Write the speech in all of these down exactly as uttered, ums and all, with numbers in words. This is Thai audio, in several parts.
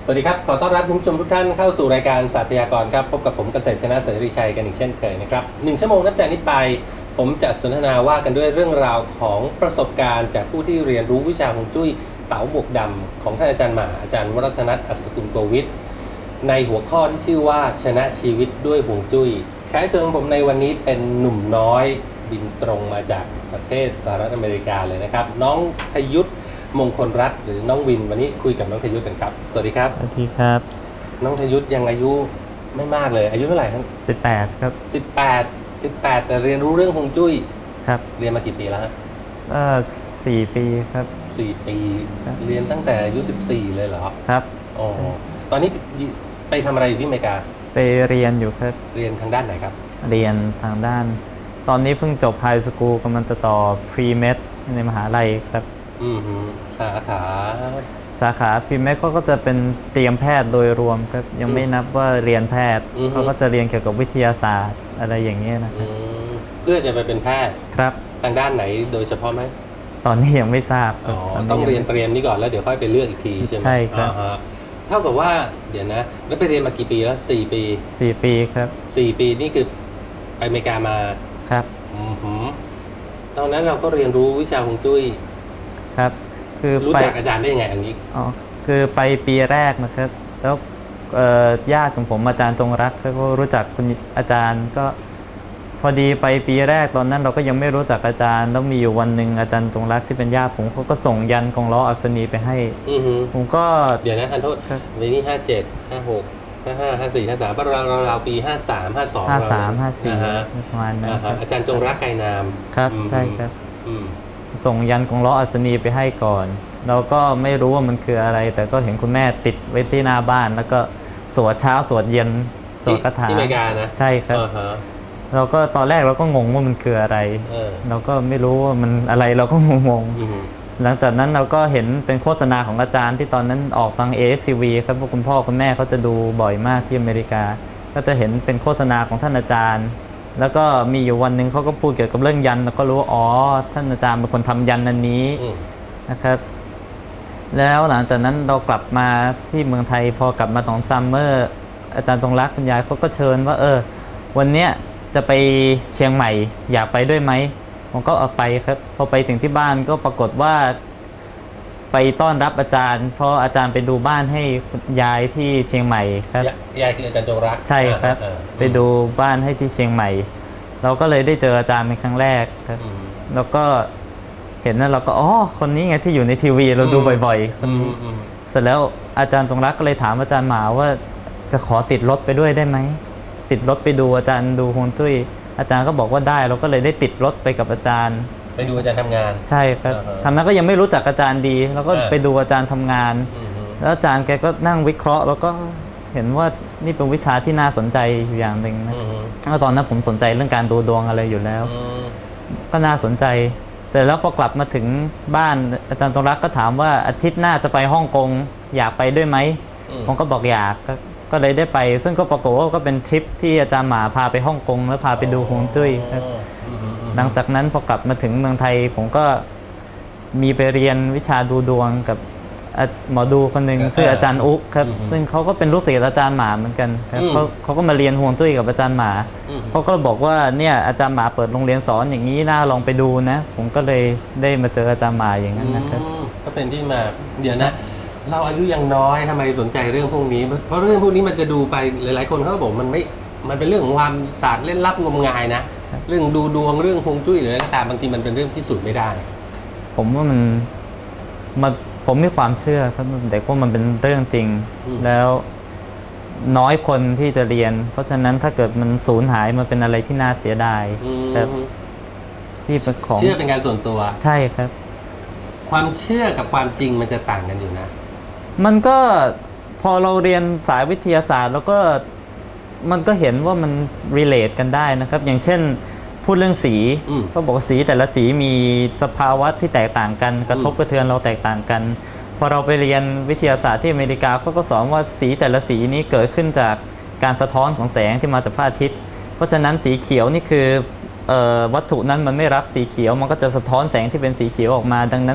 สวัสดีครับขอต้อนรับคุณผู้ชมทุกท่านเข้าสู่รายการศาสตรยากรครับพบกับผมเกษตรชนะเสรีชัยกันอีกเช่นเคยนะครับหนึ่งชั่วโมงนับจากนี้ไปผมจะสนทนาว่ากันด้วยเรื่องราวของประสบการณ์จากผู้ที่เรียนรู้วิชาฮวงจุ้ยเต๋าบวกดำของท่านอาจารย์หมาอาจารย์วรัตนัทอัศกุลโกวิทในหัวข้อที่ชื่อว่าชนะชีวิตด้วยฮวงจุ้ยแขกรับเชิญของผมในวันนี้เป็นหนุ่มน้อยบินตรงมาจากประเทศสหรัฐอเมริกาเลยนะครับน้องทยุทธมงคลรัตน์หรือน้องวินวันนี้คุยกับน้องทยุทธกันครับสวัสดีครับสวัสดีครับน้องทยุทธยังอายุไม่มากเลยอายุเท่าไหร่ครับสิบแปดครับสิบแปดสิบแปดแต่เรียนรู้เรื่องฮวงจุ้ยครับเรียนมากี่ปีแล้วฮะเอ่อสี่ปีครับสี่ปีเรียนตั้งแต่อายุสิบสี่เลยเหรอครับอ๋อตอนนี้ไปทำอะไรอยู่ที่อเมริกาไปเรียนอยู่ครับเรียนทางด้านไหนครับเรียนทางด้านตอนนี้เพิ่งจบไฮสคูลกำลังจะต่อพรีเมดในมหาลัยครับอืมสาขาสาขาพรีเมดเขาก็จะเป็นเตรียมแพทย์โดยรวมครับยังไม่นับว่าเรียนแพทย์เขาก็จะเรียนเกี่ยวกับวิทยาศาสตร์อะไรอย่างเงี้ยนะครับเพื่อจะไปเป็นแพทย์ครับทางด้านไหนโดยเฉพาะไหมตอนนี้ยังไม่ทราบอ๋อต้องเรียนเตรียมนี่ก่อนแล้วเดี๋ยวค่อยไปเลือกอีกทีใช่ไหมใช่ครับเท่ากับว่าเดี๋ยวนะแล้วไปเรียนมากี่ปีแล้วสี่ปีสี่ปีครับสี่ปีนี่คือไปอเมริกามาครับอือหือตอนนั้นเราก็เรียนรู้วิชาฮวงจุ้ยครับคือรู้จักอาจารย์ได้ยังไงอันนี้อ๋อคือไปปีแรกนะครับแล้วญาติของผมอาจารย์จงรักเขาก็รู้จักคุณอาจารย์ก็พอดีไปปีแรกตอนนั้นเราก็ยังไม่รู้จักอาจารย์แล้วมีอยู่วันหนึ่งอาจารย์จงรักที่เป็นญาติผมเขาก็ส่งยันกองล้ออักษณีไปให้ผมก็เดี๋ยวนะท่านโทษในนี้ห้าเจ็ดห้าหกห้าห้าห้าสี่ห้าสามเราเราเราปีห้าสามห้าสองห้าสามห้าสี่ประมาณนั้นอาจารย์จงรักไกรนามครับใช่ครับส่งยันกองล้ออัศนีไปให้ก่อนเราก็ไม่รู้ว่ามันคืออะไรแต่ก็เห็นคุณแม่ติดไว้ที่หน้าบ้านแล้วก็สวดเช้าสวดเย็นสวดคาถาที่อเมริกานะใช่ครับเราก็ตอนแรกเราก็งงว่ามันคืออะไรเราก็ไม่รู้ว่ามันอะไรเราก็งงหลังจากนั้นเราก็เห็นเป็นโฆษณาของอาจารย์ที่ตอนนั้นออกทาง เอ เอส ซี วี ครับพวกคุณพ่อคุณแม่เขาจะดูบ่อยมากที่อเมริกาก็จะเห็นเป็นโฆษณาของท่านอาจารย์แล้วก็มีอยู่วันหนึ่งเขาก็พูดเกี่ยวกับเรื่องยันแล้วก็รู้ว่าอ๋อท่านอาจารย์เป็นคนทำยันอันนี้นะครับแล้วหลังจากนั้นเรากลับมาที่เมืองไทยพอกลับมาตอนซัมเมอร์อาจารย์จงรักคุณยายเขาก็เชิญว่าเออวันเนี้ยจะไปเชียงใหม่อยากไปด้วยไหมผมก็เอาไปครับพอไปถึงที่บ้านก็ปรากฏว่าไปต้อนรับอาจารย์เพราะอาจารย์ไปดูบ้านให้ยายที่เชียงใหม่ครับยายคืออาจารย์จงรักใช่ครับไปดูบ้านให้ที่เชียงใหม่เราก็เลยได้เจออาจารย์เป็นครั้งแรกครับแล้วก็เห็นแล้วเราก็อ๋อคนนี้ไงที่อยู่ในทีวีเราดูบ่อยๆคนนี้เสร็จแล้วอาจารย์จงรักก็เลยถามอาจารย์หมาว่าจะขอติดรถไปด้วยได้ไหมติดรถไปดูอาจารย์ดูฮวงจุ้ยอาจารย์ก็บอกว่าได้เราก็เลยได้ติดรถไปกับอาจารย์ไปดูอาจารย์ทำงานใช่ครับทำนั้นก็ยังไม่รู้จักอาจารย์ดีแล้วก็ไปดูอาจารย์ทำงานแล้วอาจารย์แกก็นั่งวิเคราะห์แล้วก็เห็นว่านี่เป็นวิชาที่น่าสนใจอยู่อย่างหนึ่งนะแล้วตอนนั้นผมสนใจเรื่องการดูดวงอะไรอยู่แล้วก็น่าสนใจเสร็จแล้วพอกลับมาถึงบ้านอาจารย์จงรักก็ถามว่าอาทิตย์หน้าจะไปฮ่องกงอยากไปด้วยไหมผมก็บอกอยากก็เลยได้ไปซึ่งก็ปรากฏว่าก็เป็นทริปที่อาจารย์หมาพาไปฮ่องกงแล้วพาไปดูฮวงจุ้ยครับหลังจากนั้นพอกลับมาถึงเมืองไทยผมก็มีไปเรียนวิชาดูดวงกับหมอดูคนหนึ่งชื่ออาจารย์อุ๊ครับซึ่งเขาก็เป็นลูกศิษย์อาจารย์หมาเหมือนกันครับเขาเขาก็มาเรียนฮวงจุ้ยกับอาจารย์หมาเขาก็บอกว่าเนี่ยอาจารย์หมาเปิดโรงเรียนสอนอย่างนี้น่าลองไปดูนะผมก็เลยได้มาเจออาจารย์หมาอย่างนั้นนะครับก็เป็นที่มาเดี๋ยวนะเราอายุยังน้อยทำไมสนใจเรื่องพวกนี้เพราะเรื่องพวกนี้มันจะดูไปหลายๆคนเขาบอกมันไม่มันเป็นเรื่องของความศาสตร์เล่นลับงมงายนะเรื่องดูดวงเรื่องฮวงจุ้ยหรืออะไรก็ตามบางทีมันเป็นเรื่องพิสูจน์ไม่ได้ผมว่ามันมันผมมีความเชื่อครับแต่ว่ามันเป็นเรื่องจริงแล้วน้อยคนที่จะเรียนเพราะฉะนั้นถ้าเกิดมันสูญหายมันเป็นอะไรที่น่าเสียดายครับที่เป็นของเชื่อเป็นการส่วนตัวใช่ครับความเชื่อกับความจริงมันจะต่างกันอยู่นะมันก็พอเราเรียนสายวิทยาศาสตร์แล้วก็มันก็เห็นว่ามัน relate กันได้นะครับอย่างเช่นพูดเรื่องสีก็บอกสีแต่ละสีมีสภาวะที่แตกต่างกันกระทบกระเทือนเราแตกต่างกันพอเราไปเรียนวิทยาศาสตร์ที่อเมริกาเขาก็สอนว่าสีแต่ละสีนี้เกิดขึ้นจากการสะท้อนของแสงที่มาจากพระอาทิตย์เพราะฉะนั้นสีเขียวนี่คือวัตถุนั้นมันไม่รับสีเขียวมันก็จะสะท้อนแสงที่เป็นสีเขียวออกมาดังนั้น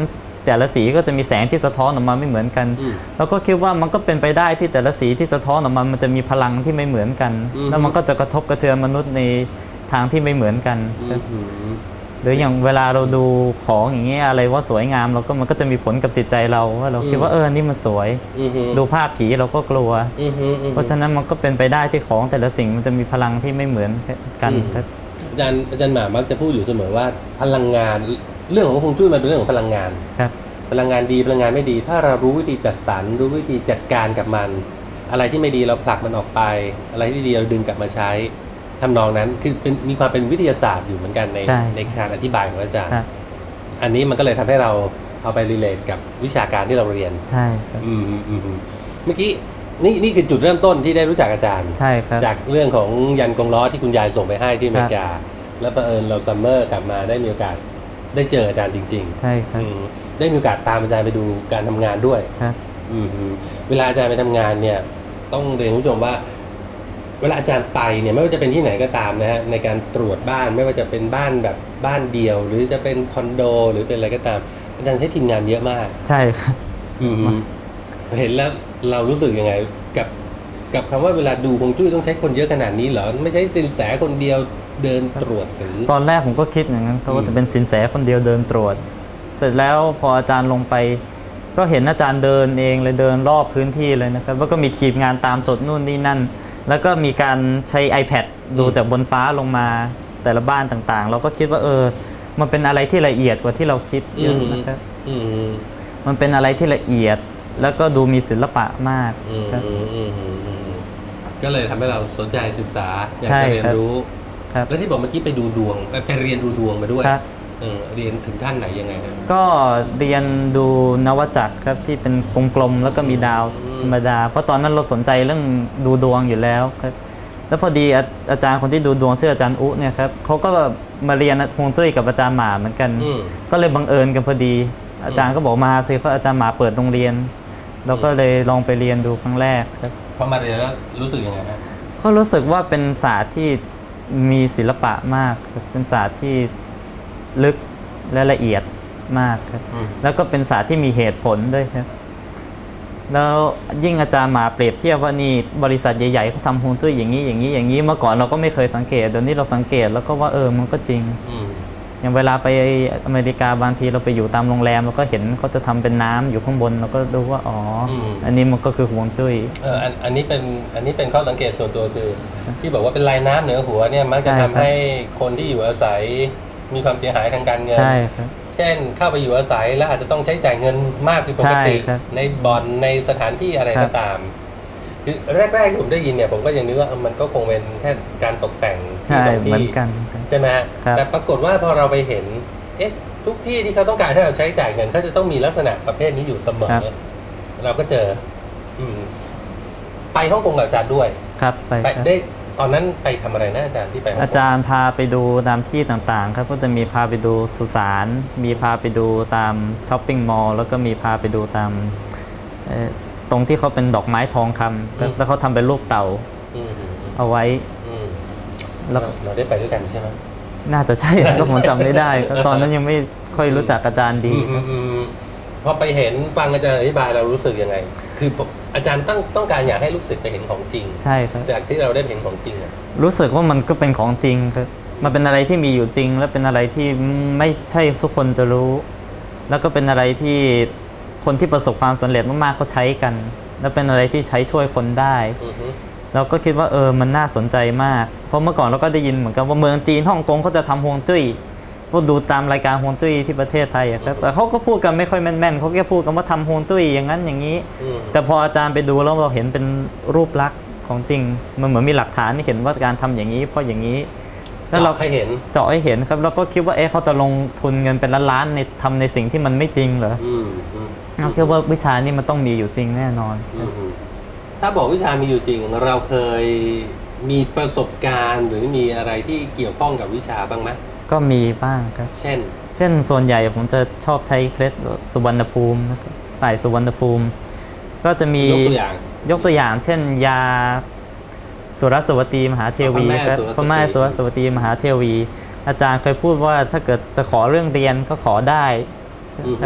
แต่ละสีก็จะมีแสงที่สะท้อนออกมาไม่เหมือนกันแล้วก็คิดว่ามันก็เป็นไปได้ที่แต่ละสีที่สะท้อนออกมามันจะมีพลังที่ไม่เหมือนกันแล้วมันก็จะกระทบกระเทือนมนุษย์ในทางที่ไม่เหมือนกันหรืออย่างเวลาเราดูของอย่างเงี้ยอะไรว่าสวยงามเราก็มันก็จะมีผลกับจิตใจเราว่าเราคิดว่าเออนี่มันสวยดูภาพผีเราก็กลัวเพราะฉะนั้นมันก็เป็นไปได้ที่ของแต่ละสิ่งมันจะมีพลังที่ไม่เหมือนกันอาจารย์อาจารย์หมามักจะพูดอยู่เสมอว่าพลังงานเรื่องของฮวงจุ้ยมันเป็นเรื่องของพลังงานพลังงานดีพลังงานไม่ดีถ้าเรารู้วิธีจัดสรรรู้วิธีจัดการกับมันอะไรที่ไม่ดีเราผลักมันออกไปอะไรที่ดีเราดึงกลับมาใช้ทำนองนั้นคือเป็นมีความเป็นวิทยาศาสตร์อยู่เหมือนกันในในการอธิบายของอาจารย์อันนี้มันก็เลยทำให้เราเอาไปรีเลทกับวิชาการที่เราเรียนใช่อืมอืมเมื่อกี้นี่นี่คือจุดเริ่มต้นที่ได้รู้จักอาจารย์ใช่ครับจากเรื่องของยันกงล้อที่คุณยายส่งไปให้ที่อเมริกาแล้วบังเอิญเราซัมเมอร์กลับมาได้มีโอกาสได้เจออาจารย์จริงๆใช่ครับได้มีโอกาสตามอาจารย์ไปดูการทำงานด้วยอืมเวลาอาจารย์ไปทำงานเนี่ยต้องเรียนผู้ชมว่าเวลาอาจารย์ไปเนี่ยไม่ว่าจะเป็นที่ไหนก็ตามนะฮะในการตรวจบ้านไม่ว่าจะเป็นบ้านแบบบ้านเดียวหรือจะเป็นคอนโดหรือเป็นอะไรก็ตามอาจารย์ใช้ทีมงานเยอะมากใช่ครับอืมเห็นแล้วเรารู้สึกยังไงกับกับคำว่าเวลาดูฮวงจุ้ยต้องใช้คนเยอะขนาดนี้เหรอไม่ใช่สินแสคนเดียวเดินตรวจหรือตอนแรกผมก็คิดอย่างนั้นว่าจะเป็นสินแสคนเดียวเดินตรวจเสร็จแล้วพออาจารย์ลงไปก็เห็นอาจารย์เดินเองเลยเดินรอบพื้นที่เลยนะครับแล้วก็มีทีมงานตามจดนู่นนี่นั่นแล้วก็มีการใช้ iPad ดูจากบนฟ้าลงมาแต่ละบ้านต่างๆเราก็คิดว่าเออมันเป็นอะไรที่ละเอียดกว่าที่เราคิดเยอะนะครับมันเป็นอะไรที่ละเอียดแล้วก็ดูมีศิลปะมากครับก็เลยทำให้เราสนใจศึกษาอยากจะเรียนรู้แล้วที่บอกเมื่อกี้ไปดูดวงไปเรียนดูดวงมาด้วยเรียนถึงท่านไหนยังไงครับก็เรียนดูนวจักรครับที่เป็นกลมๆแล้วก็มีดาวธรรมดาเพราะตอนนั้นเราสนใจเรื่องดูดวงอยู่แล้วครับแล้วพอดีอาจารย์คนที่ดูดวงชื่ออาจารย์อุเนี่ยครับเขาก็มาเรียนฮวงจุ้ยกับอาจารย์หมาเหมือนกันก็เลยบังเอิญกันพอดีอาจารย์ก็บอกมาสิเพราะอาจารย์หมาเปิดโรงเรียนเราก็เลยลองไปเรียนดูครั้งแรกครับพอมาเรียนแล้วรู้สึกยังไงครับก็รู้สึกว่าเป็นศาสตร์ที่มีศิลปะมากเป็นศาสตร์ที่ลึกและละเอียดมากครับแล้วก็เป็นศาสตร์ที่มีเหตุผลด้วยครับแล้วยิ่งอาจารย์หมาเปรียบเทียบว่านี่บริษัทใหญ่ๆเขาทำฮวงจุ้ยอย่างนี้อย่างนี้อย่างนี้เมื่อก่อนเราก็ไม่เคยสังเกตเดี๋ยวนี้เราสังเกตแล้วก็ว่าเออมันก็จริงอย่างเวลาไปอเมริกาบางทีเราไปอยู่ตามโรงแรมเราก็เห็นเขาจะทำเป็นน้ำอยู่ข้างบนเราก็รู้ว่าอ๋ออันนี้มันก็คือฮวงจุ้ยเอออันอันนี้เป็นอันนี้เป็นข้อสังเกตส่วนตัวคือที่บอกว่าเป็นลายน้ำเหนือหัวเนี่ยมักจะทำให้คนที่อยู่อาศัยมีความเสียหายทางการเงินใช่ครับเช่นเข้าไปอยู่อาศัยแล้วอาจจะต้องใช้จ่ายเงินมากผิดปกติในบ่อนในสถานที่อะไรก็ตามคือแรกๆที่ผมได้ยินเนี่ยผมก็ยังนึกว่ามันก็คงเป็นแค่การตกแต่งที่ตรงที่ใช่ไหมฮะแต่ปรากฏว่าพอเราไปเห็นเอ๊ะทุกที่ที่เขาต้องการให้เราใช้จ่ายเงินเขาจะต้องมีลักษณะประเภทนี้อยู่เสมอเราก็เจออืมไปฮ่องกงกับอาจารย์ด้วยครับไปได้ตอนนั้นไปทำอะไรนะอาจารย์ที่ไปอาจารย์พาไปดูตามที่ต่างๆครับก็จะมีพาไปดูสุสานมีพาไปดูตามช้อปปิ้งมอลล์แล้วก็มีพาไปดูตามตรงที่เขาเป็นดอกไม้ทองคำแล้วเขาทำเป็นรูปเต่าเอาไว้แล้วเราได้ไปด้วยกันใช่ไหมน่าจะใช่ก็ผมจำไม่ได้ตอนนั้นยังไม่ค่อยรู้จักอาจารย์ดีพอไปเห็นฟังอาจารย์อธิบายเรารู้สึกยังไงคืออาจารย์ต้องต้องการอยากให้ลูกศิษย์ไปเห็นของจริงใช่ครับจากที่เราได้เห็นของจริงรู้สึกว่ามันก็เป็นของจริงครับมันเป็นอะไรที่มีอยู่จริงและเป็นอะไรที่ไม่ใช่ทุกคนจะรู้แล้วก็เป็นอะไรที่คนที่ประสบความสำเร็จมากๆก็ใช้กันและเป็นอะไรที่ใช้ช่วยคนได้เราก็คิดว่าเออมันน่าสนใจมากเพราะเมื่อก่อนเราก็ได้ยินเหมือนกันว่าเมืองจีนฮ่องกงเขาจะทำฮวงจุ้ยพวกดูตามรายการฮวงจุ้ยที่ประเทศไทยครับแต่เขาก็พูดกันไม่ค่อยแม่นๆเขาแค่พูดกันว่าทำฮวงจุ้ยอย่างนั้นอย่างนี้แต่พออาจารย์ไปดูแล้วเราเห็นเป็นรูปลักษณ์ของจริงมันเหมือนมีหลักฐานที่เห็นว่าการทำอย่างนี้เพราะอย่างนี้แล้วเราให้เห็นเจาะให้เห็นครับเราก็คิดว่าเอ๊ะเขาจะลงทุนเงินเป็นล้านๆในทำในสิ่งที่มันไม่จริงเหรอเราคิดว่าวิชานี้มันต้องมีอยู่จริงแน่นอนถ้าบอกวิชามีอยู่จริงเราเคยมีประสบการณ์หรือมีอะไรที่เกี่ยวข้องกับวิชาบ้างไหมก็มีบ้างครับเช่นเช่นส่วนใหญ่ผมจะชอบใช้เคล็ดสุวรรณภูมินะครับฝ่ายสุวรรณภูมิก็จะมียกตัวอย่างยกตัวอย่างเช่นยาสุรสวัสดีมหาเทวีครับพระแม่สุรสวัสดีมหาเทวีอาจารย์เคยพูดว่าถ้าเกิดจะขอเรื่องเรียนก็ขอได้ครับ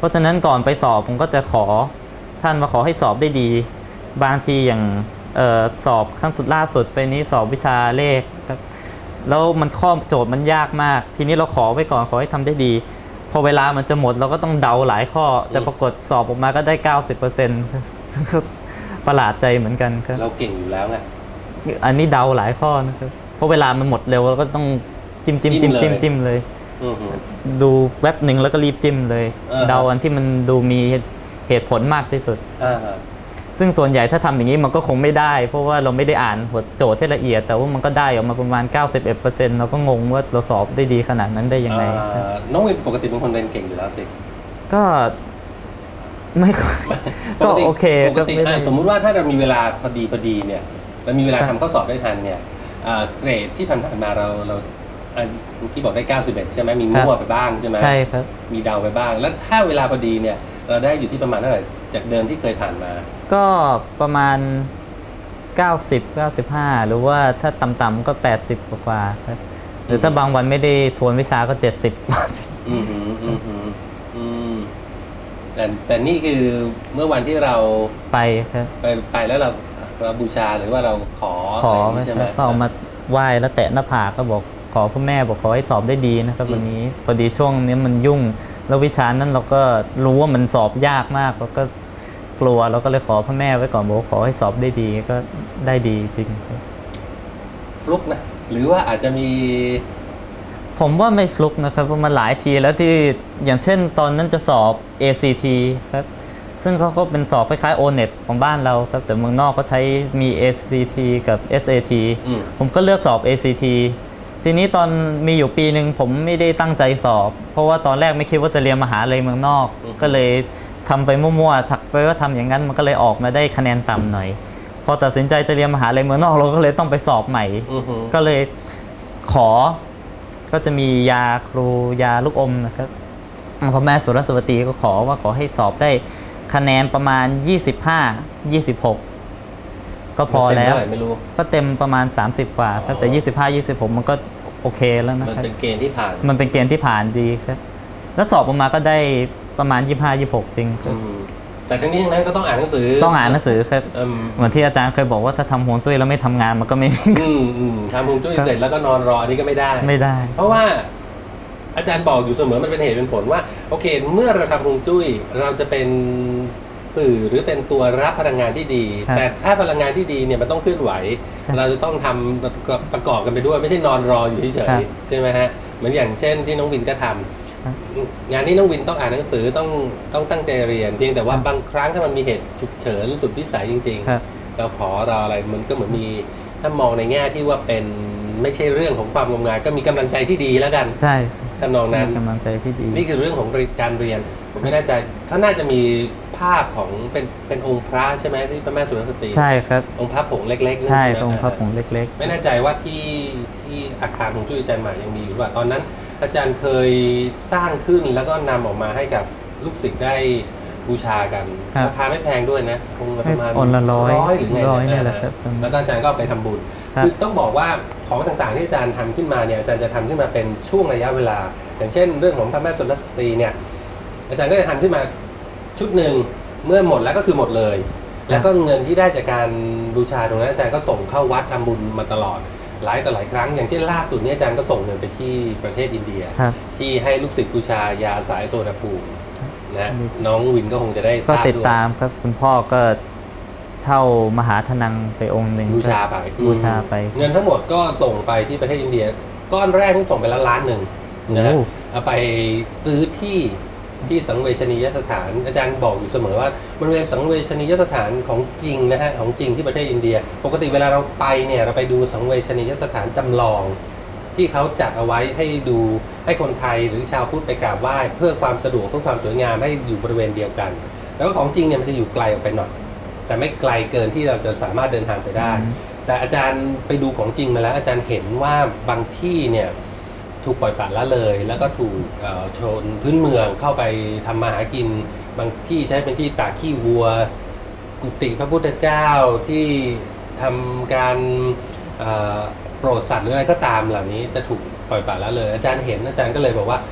ราะฉะนั้นก่อนไปสอบผมก็จะขอท่านมาขอให้สอบได้ดีบางทีอย่างเอ่อสอบขั้นสุดล่าสุดไปนี้สอบวิชาเลขครับแล้วมันข้อโจทย์มันยากมากทีนี้เราขอไว้ก่อนขอให้ทำได้ดีพอเวลามันจะหมดเราก็ต้องเดาหลายข้อแต่ปรากฏสอบออกมาก็ได้ เก้าสิบเปอร์เซ็นต์ ซึ่งก็ประหลาดใจเหมือนกันครับเราเก่งอยู่แล้วไงอันนี้เดาหลายข้อนะครับเพราะเวลามันหมดเร็วเราก็ต้องจิ้มจิ้มจิ้มจิ้มจิ้มเลยดูแว็บหนึ่งแล้วก็รีบจิ้มเลยเดาอันที่มันดูมีเหตุผลมากที่สุดซึ่งส่วนใหญ่ถ้าทำอย่างนี้มันก็คงไม่ได้เพราะว่าเราไม่ได้อ่านหัวโจทย์ที่ละเอียดแต่ว่ามันก็ได้ออกมาประมาณ เก้าสิบเอ็ดเปอร์เซ็นต์ เราก็งงว่าเราสอบได้ดีขนาดนั้นได้ยังไงน้องวินปกติเป็นคนเรียนเก่งอยู่แล้วสิก็ไม่ก็โอเคปกติสมมุติว่าถ้าเรามีเวลาพอดีพอดีเนี่ยเรามีเวลาทำข้อสอบได้ทันเนี่ยเกรดที่ผ่านๆมาเราเราที่บอกได้เก้าสิบเอ็ดใช่ไหมมีมั่วไปบ้างใช่ไหมใช่ครับมีเดาไปบ้างแล้วถ้าเวลาพอดีเนี่ยเราได้อยู่ที่ประมาณเท่าไหร่จากเดิมที่เคยผ่านมาก็ประมาณเก้าสิบ เก้าสิบห้าหรือว่าถ้าต่ำๆก็แปดสิบกว่าครับหรือถ้าบางวันไม่ได้ทวนวิชาก็เจ็ดสิบอืมอืมอืมอืมแต่แต่นี่คือเมื่อวันที่เราไปครับไปไปแล้วเราเราบูชาหรือว่าเราขอขอใช่ไหมก็เอามาไหว้แล้วแตะหน้าผากก็บอกขอพ่อแม่บอกขอให้สอบได้ดีนะครับวันนี้พอดีช่วงนี้มันยุ่งแล้ววิชานั้นเราก็รู้ว่ามันสอบยากมากเราก็กลัวเราก็เลยขอพ่อแม่ไว้ก่อนบอกขอให้สอบได้ดีก็ได้ดีจริงครับฟลุกนะหรือว่าอาจจะมีผมว่าไม่ฟลุกนะครับเพราะมันหลายทีแล้วที่อย่างเช่นตอนนั้นจะสอบ เอ ซี ที ครับซึ่งเขาก็เป็นสอบคล้ายๆ โอ เน็ต ของบ้านเราครับแต่เมืองนอกก็ใช้มี เอ ซี ที กับ เอส เอ ที ผมก็เลือกสอบ เอ ซี ที ทีนี้ตอนมีอยู่ปีหนึ่งผมไม่ได้ตั้งใจสอบเพราะว่าตอนแรกไม่คิดว่าจะเรียนมหาลัยเมืองนอกก็เลยทำไปมั่วๆถักไปว่าทำอย่างนั้นมันก็เลยออกมาได้คะแนนต่ำหน่อยพอตัดสินใจจะเรียนมหาลัยเมืองนอกเราก็เลยต้องไปสอบใหม่ก็เลยขอก็จะมียาครูยาลูกอมนะครับพ่อแม่สุรสวัสดีก็ขอว่าขอให้สอบได้คะแนนประมาณยี่สิบห้า ยี่สิบหกก็พอแล้วก็เต็มประมาณสามสิบกว่าครับแต่ยี่สิบห้า ยี่สิบหกมันก็โอเคแล้วนะครับมันเป็นเกณฑ์ที่ผ่านมันเป็นเกณฑ์ที่ผ่านดีครับแล้วสอบออกมาก็ได้ประมาณยี่สิบห้า ยี่สิบหกจริงครับแต่ทั้งนี้ทั้งนั้นก็ต้องอ่านหนังสือต้องอ่านหนังสือครับเหมือนที่อาจารย์เคยบอกว่าถ้าทำฮวงจุ้ยแล้วไม่ทำงานมันก็ไม่ทำฮวงจุ้ยเสร็จแล้วก็นอนรออันนี้ก็ไม่ได้ไม่ได้เพราะว่าอาจารย์บอกอยู่เสมอมันเป็นเหตุเป็นผลว่าโอเคเมื่อเราทำฮวงจุ้ยเราจะเป็นสื่อหรือเป็นตัวรับพลังงานที่ดีแต่ถ้าพลังงานที่ดีเนี่ยมันต้องเคลื่อนไหวเราจะต้องทำประกอบกันไปด้วยไม่ใช่นอนรออยู่เฉยๆใช่ไหมฮะเหมือนอย่างเช่นที่น้องวินก็ทำงานนี้น้องวินต้องอ่านหนังสือต้องต้องตั้งใจเรียนเพียงแต่ว่าบางครั้งถ้ามันมีเหตุฉุกเฉินสุดวิสัยจริงๆเราขอเราอะไรมันก็เหมือนมีถ้ามองในแง่ที่ว่าเป็นไม่ใช่เรื่องของความงมงายก็มีกำลังใจที่ดีแล้วกันใช่ทำนองนั้นกำลังใจที่ดีนี่คือเรื่องของการเรียนผมไม่แน่ใจเขาน่าจะมีภาพของเป็นเป็นองค์พระใช่ไหมที่พระแม่สุรสตรีใช่ครับองค์พระผงเล็กๆใช่องค์พระผงเล็กๆไม่แน่ใจว่าที่ที่อาคารของจุ้ยอาจารย์หมายังมีหรือเปล่าตอนนั้นอาจารย์เคยสร้างขึ้นแล้วก็นำออกมาให้กับลูกศิษย์ได้บูชากันราคาไม่แพงด้วยนะคงประมาณอนละร้อยหรือไงนี่แหละครับแล้วก็อาจารย์ก็ไปทำบุญคือต้องบอกว่าของต่างๆที่อาจารย์ทำขึ้นมาเนี่ยอาจารย์จะทำขึ้นมาเป็นช่วงระยะเวลาอย่างเช่นเรื่องของพระแม่สุรสตรีเนี่ยอาจารย์ก็จะทำขึ้นมาชุดหนึ่งเมื่อหมดแล้วก็คือหมดเลยแล้วก็เงินที่ได้จากการบูชาตรงนั้นอาจารย์ก็ส่งเข้าวัดทำบุญมาตลอดหลายต่อหลายครั้งอย่างเช่นล่าสุดนี้อาจารย์ก็ส่งเงินไปที่ประเทศอินเดียที่ให้ลูกศิษย์บูชายาสายโซดาภูมินะน้องวินก็คงจะได้ก็ติดตามครับคุณพ่อก็เช่ามหาธนังไปองค์หนึ่งบูชาไปบูชาไปเงินทั้งหมดก็ส่งไปที่ประเทศอินเดียก้อนแรกที่ส่งไปแล้วล้านหนึ่งนะเอาไปซื้อที่ที่สังเวชนียสถานอาจารย์บอกอยู่เสมอว่าบริเวณสังเวชนียสถานของจริงนะฮะของจริงที่ประเทศอินเดียปกติเวลาเราไปเนี่ยเราไปดูสังเวชนียสถานจำลองที่เขาจัดเอาไว้ให้ดูให้คนไทยหรือชาวพุทธไปกราบไหว้เพื่อความสะดวกเพื่อความสวยงามให้อยู่บริเวณเดียวกันแล้วก็ของจริงเนี่ยมันจะอยู่ไกลออกไปหน่อยแต่ไม่ไกลเกินที่เราจะสามารถเดินทางไปได้แต่อาจารย์ไปดูของจริงมาแล้วอาจารย์เห็นว่าบางที่เนี่ยถูกปล่อยปละละเลยแล้วก็ถูกชนพื้นเมืองเข้าไปทำมาหากินบางที่ใช้เป็นที่ตากขี้วัวกุฏิพระพุทธเจ้าที่ทำการโปรดสัตว์หรืออะไรก็ตามเหล่านี้จะถูกปล่อยปละละเลยอาจารย์เห็นอาจารย์ก็เลยบอกว่า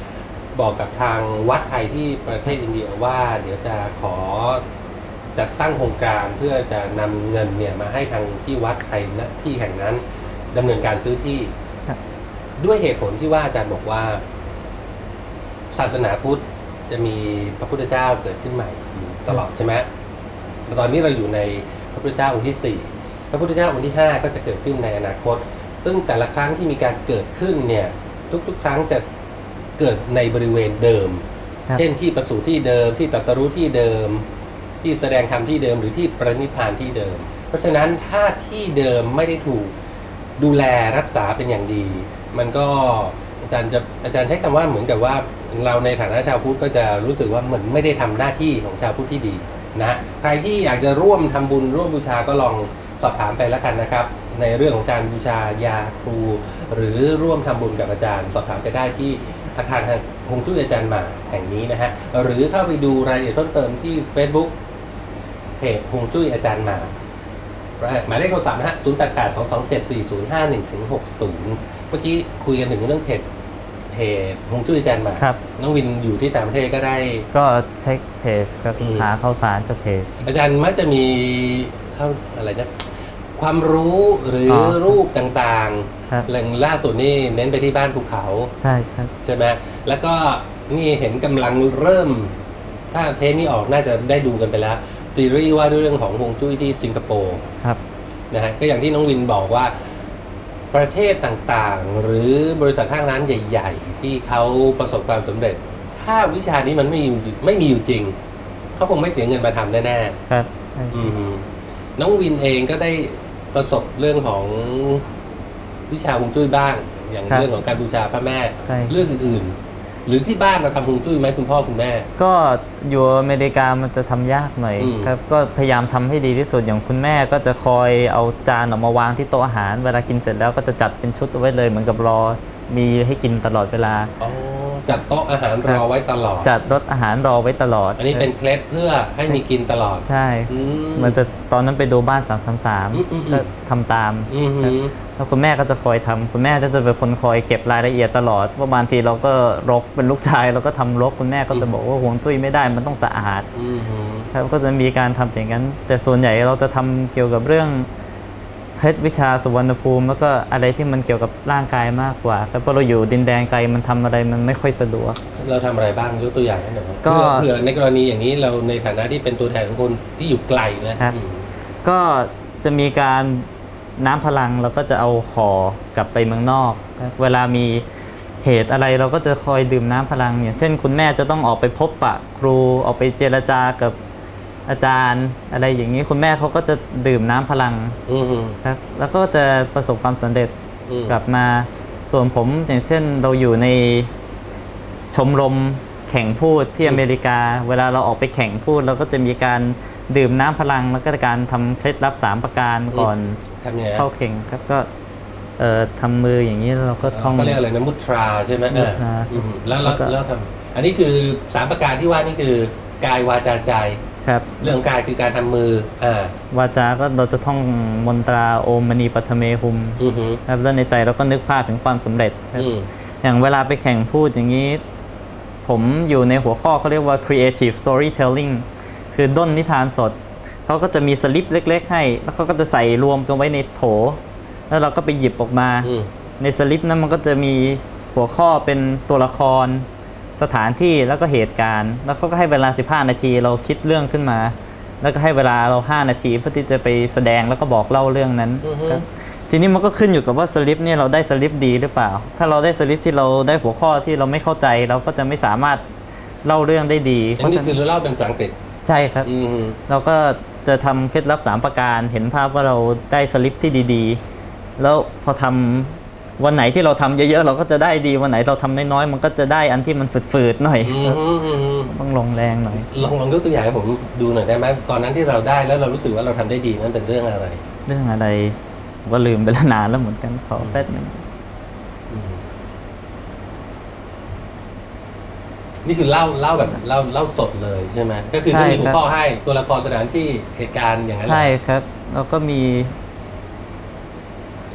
บอกกับทางวัดไทยที่ประเทศอินเดียว่าเดี๋ยวจะขอจัดตั้งโครงการเพื่อจะนำเงินเนี่ยมาให้ทางที่วัดไทยณที่แห่งนั้นดำเนินการซื้อที่ด้วยเหตุผลที่ว่าอาจารย์บอกว่าศาสนาพุทธจะมีพระพุทธเจ้าเกิดขึ้นใหม่ตลอดใช่ไหมตอนนี้เราอยู่ในพระพุทธเจ้าองค์ที่สี่พระพุทธเจ้าองค์ที่ห้าก็จะเกิดขึ้นในอนาคตซึ่งแต่ละครั้งที่มีการเกิดขึ้นเนี่ยทุกๆครั้งจะเกิดในบริเวณเดิมเช่นที่ประสูติที่เดิมที่ตรัสรู้ที่เดิมที่แสดงธรรมที่เดิมหรือที่ประนิพพานที่เดิมเพราะฉะนั้นถ้าที่เดิมไม่ได้ถูกดูแลรักษาเป็นอย่างดีมันก็อาจารย์จะอาจารย์ใช้คำว่าเหมือนกับว่าเราในฐานะชาวพุทธก็จะรู้สึกว่าเหมือนไม่ได้ทำหน้าที่ของชาวพุทธที่ดีนะใครที่อยากจะร่วมทำบุญร่วมบูชาก็ลองสอบถามไปแล้วกันนะครับในเรื่องของการบูชายาครูหรือร่วมทำบุญกับอาจารย์สอบถามไปได้ที่อาคารฮวงจุ้ยอาจารย์หมาแห่งนี้นะฮะหรือเข้าไปดูรายละเอียดเพิ่มเติมที่ Facebook เพจฮวงจุ้ยอาจารย์หมาหมายเลขโทรศัพท์นะฮะศูนย์ แปด แปด สอง สอง เจ็ด สี่ ศูนย์ ห้า หนึ่ง ถึง หก ศูนย์ เมื่อกี้คุยกันถึงเรื่องเพจเพจฮวงจุ้ยอาจารย์หมาน้องวินอยู่ที่ต่างประเทศก็ได้ก็เช็คเพจครับหาข่าวสารจากเพจอาจารย์มักจะมีเข้าอะไรนะความรู้หรือรูปต่างๆแหล่งล่าสุดนี่เน้นไปที่บ้านภูเขาใช่ครับใช่ไหมแล้วก็นี่เห็นกำลังเริ่มถ้าเทปนี้ออกน่าจะได้ดูกันไปแล้วซีรีส์ว่าด้วยเรื่องของฮวงจุ้ยที่สิงคโปร์ครับนะฮะก็อย่างที่น้องวินบอกว่าประเทศต่างๆหรือบริษัทห้างร้านใหญ่ๆที่เขาประสบความสำเร็จถ้าวิชานี้มันไม่ไม่มีอยู่จริงเขาคงไม่เสียเงินมาทำแน่ๆครับอืมน้องวินเองก็ได้ประสบเรื่องของวิชาฮวงจุ้ยบ้างอย่างเรื่องของการบูชาพระแม่เรื่องอื่นๆหรือที่บ้านเราทำฮวงจุ้ยไหมคุณพ่อคุณแม่ก็อยู่อเมริกามันจะทำยากหน่อยครับก็พยายามทำให้ดีที่สุดอย่างคุณแม่ก็จะคอยเอาจานออกมาวางที่โต๊ะอาหารเวลากินเสร็จแล้วก็จะจัดเป็นชุดเอาไว้เลยเหมือนกับรอมีให้กินตลอดเวลาจัดโต๊ะอาหารรอไว้ตลอดจัดรถอาหารรอไว้ตลอดอันนี้เป็นเคล็ดเพื่อให้มีกินตลอดใช่เหมือนจะตอนนั้นไปดูบ้านสามสามสามก็ทำตามแล้วคุณแม่ก็จะคอยทำคุณแม่ก็จะเป็นคนคอยเก็บรายละเอียดตลอดว่าบางทีเราก็รกเป็นลูกชายเราก็ทำรกคุณแม่ก็จะบอกว่าฮวงจุ้ยไม่ได้มันต้องสะอาดครับก็จะมีการทำอย่างนั้นแต่ส่วนใหญ่เราจะทำเกี่ยวกับเรื่องเคล็ดวิชาสุวรรณภูมิแล้วก็อะไรที่มันเกี่ยวกับร่างกายมากกว่าเพราะเราอยู่ดินแดนไกลมันทำอะไรมันไม่ค่อยสะดวกเราทำอะไรบ้างยกตัวอย่างให้หน่อยก็เผื่อในกรณีอย่างนี้เราในฐานะที่เป็นตัวแทนของคนที่อยู่ไกลนะครับก็จะมีการน้ำพลังเราก็จะเอาห่อกลับไปเมืองนอกเวลามีเหตุอะไรเราก็จะคอยดื่มน้ำพลังอย่างเช่นคุณแม่จะต้องออกไปพบปะครูออกไปเจรจากับอาจารย์อะไรอย่างนี้คุณแม่เขาก็จะดื่มน้ำพลังครับแล้วก็จะประสบความสำเร็จกลับมาส่วนผมอย่างเช่นเราอยู่ในชมรมแข่งพูดที่อเมริกาเวลาเราออกไปแข่งพูดเราก็จะมีการดื่มน้ำพลังแล้วก็การทำเคล็ดลับสามประการก่อนเข้าแข่งครับก็เอ่อทำมืออย่างนี้เราก็ท่องเขาเรียกอะไรนะมุตราใช่ไหมมุตราแล้วแล้วทำอันนี้คือสามประการที่ว่านี่คือกายวาจาใจครับเรื่องกายคือการทำมืออ่าวาจาก็เราจะท่องมนตราโอมมณีปัทเมหุมครับแล้วในใจเราก็นึกภาพถึงความสำเร็จครับอย่างเวลาไปแข่งพูดอย่างนี้ผมอยู่ในหัวข้อเขาเรียกว่า creative storytelling คือด้นนิทานสดเขาก็จะมีสลิปเล็กๆให้แล้วเขาก็จะใส่รวมกันไว้ในโถแล้วเราก็ไปหยิบออกมาในสลิปนั้นมันก็จะมีหัวข้อเป็นตัวละครสถานที่แล้วก็เหตุการณ์แล้วเขาก็ให้เวลาสิบห้านาทีเราคิดเรื่องขึ้นมาแล้วก็ให้เวลาเราห้านาทีเพื่อที่จะไปแสดงแล้วก็บอกเล่าเรื่องนั้นทีนี้มันก็ขึ้นอยู่กับว่าสลิปเนี่ยเราได้สลิปดีหรือเปล่าถ้าเราได้สลิปที่เราได้หัวข้อที่เราไม่เข้าใจเราก็จะไม่สามารถเล่าเรื่องได้ดีเพราะนี่คือเราเล่าเป็นภาษาอังกฤษใช่ครับเราก็จะทำเคล็ดลับสามประการเห็นภาพว่าเราได้สลิปที่ดีๆแล้วพอทำวันไหนที่เราทำเยอะๆเราก็จะได้ดีวันไหนเราทำน้อยๆมันก็จะได้อันที่มันฝืดๆหน่อยต้องลงแรงหน่อยลองลองยกตัวอย่างให้ผมดูหน่อยได้ไหมตอนนั้นที่เราได้แล้วเรารู้สึกว่าเราทำได้ดีนั่นเป็นเรื่องอะไรเรื่องอะไรว่าลืมไปแล้วนานแล้วเหมือนกันขอแป๊บนึงนี่คือเล่าเล่าแบบเล่าเล่าสดเลยใช่ไหมก็คือต้องมีหัวข้อให้ตัวละครสถานที่เหตุการณ์อย่างนั้นใช่ครับแล้วก็มี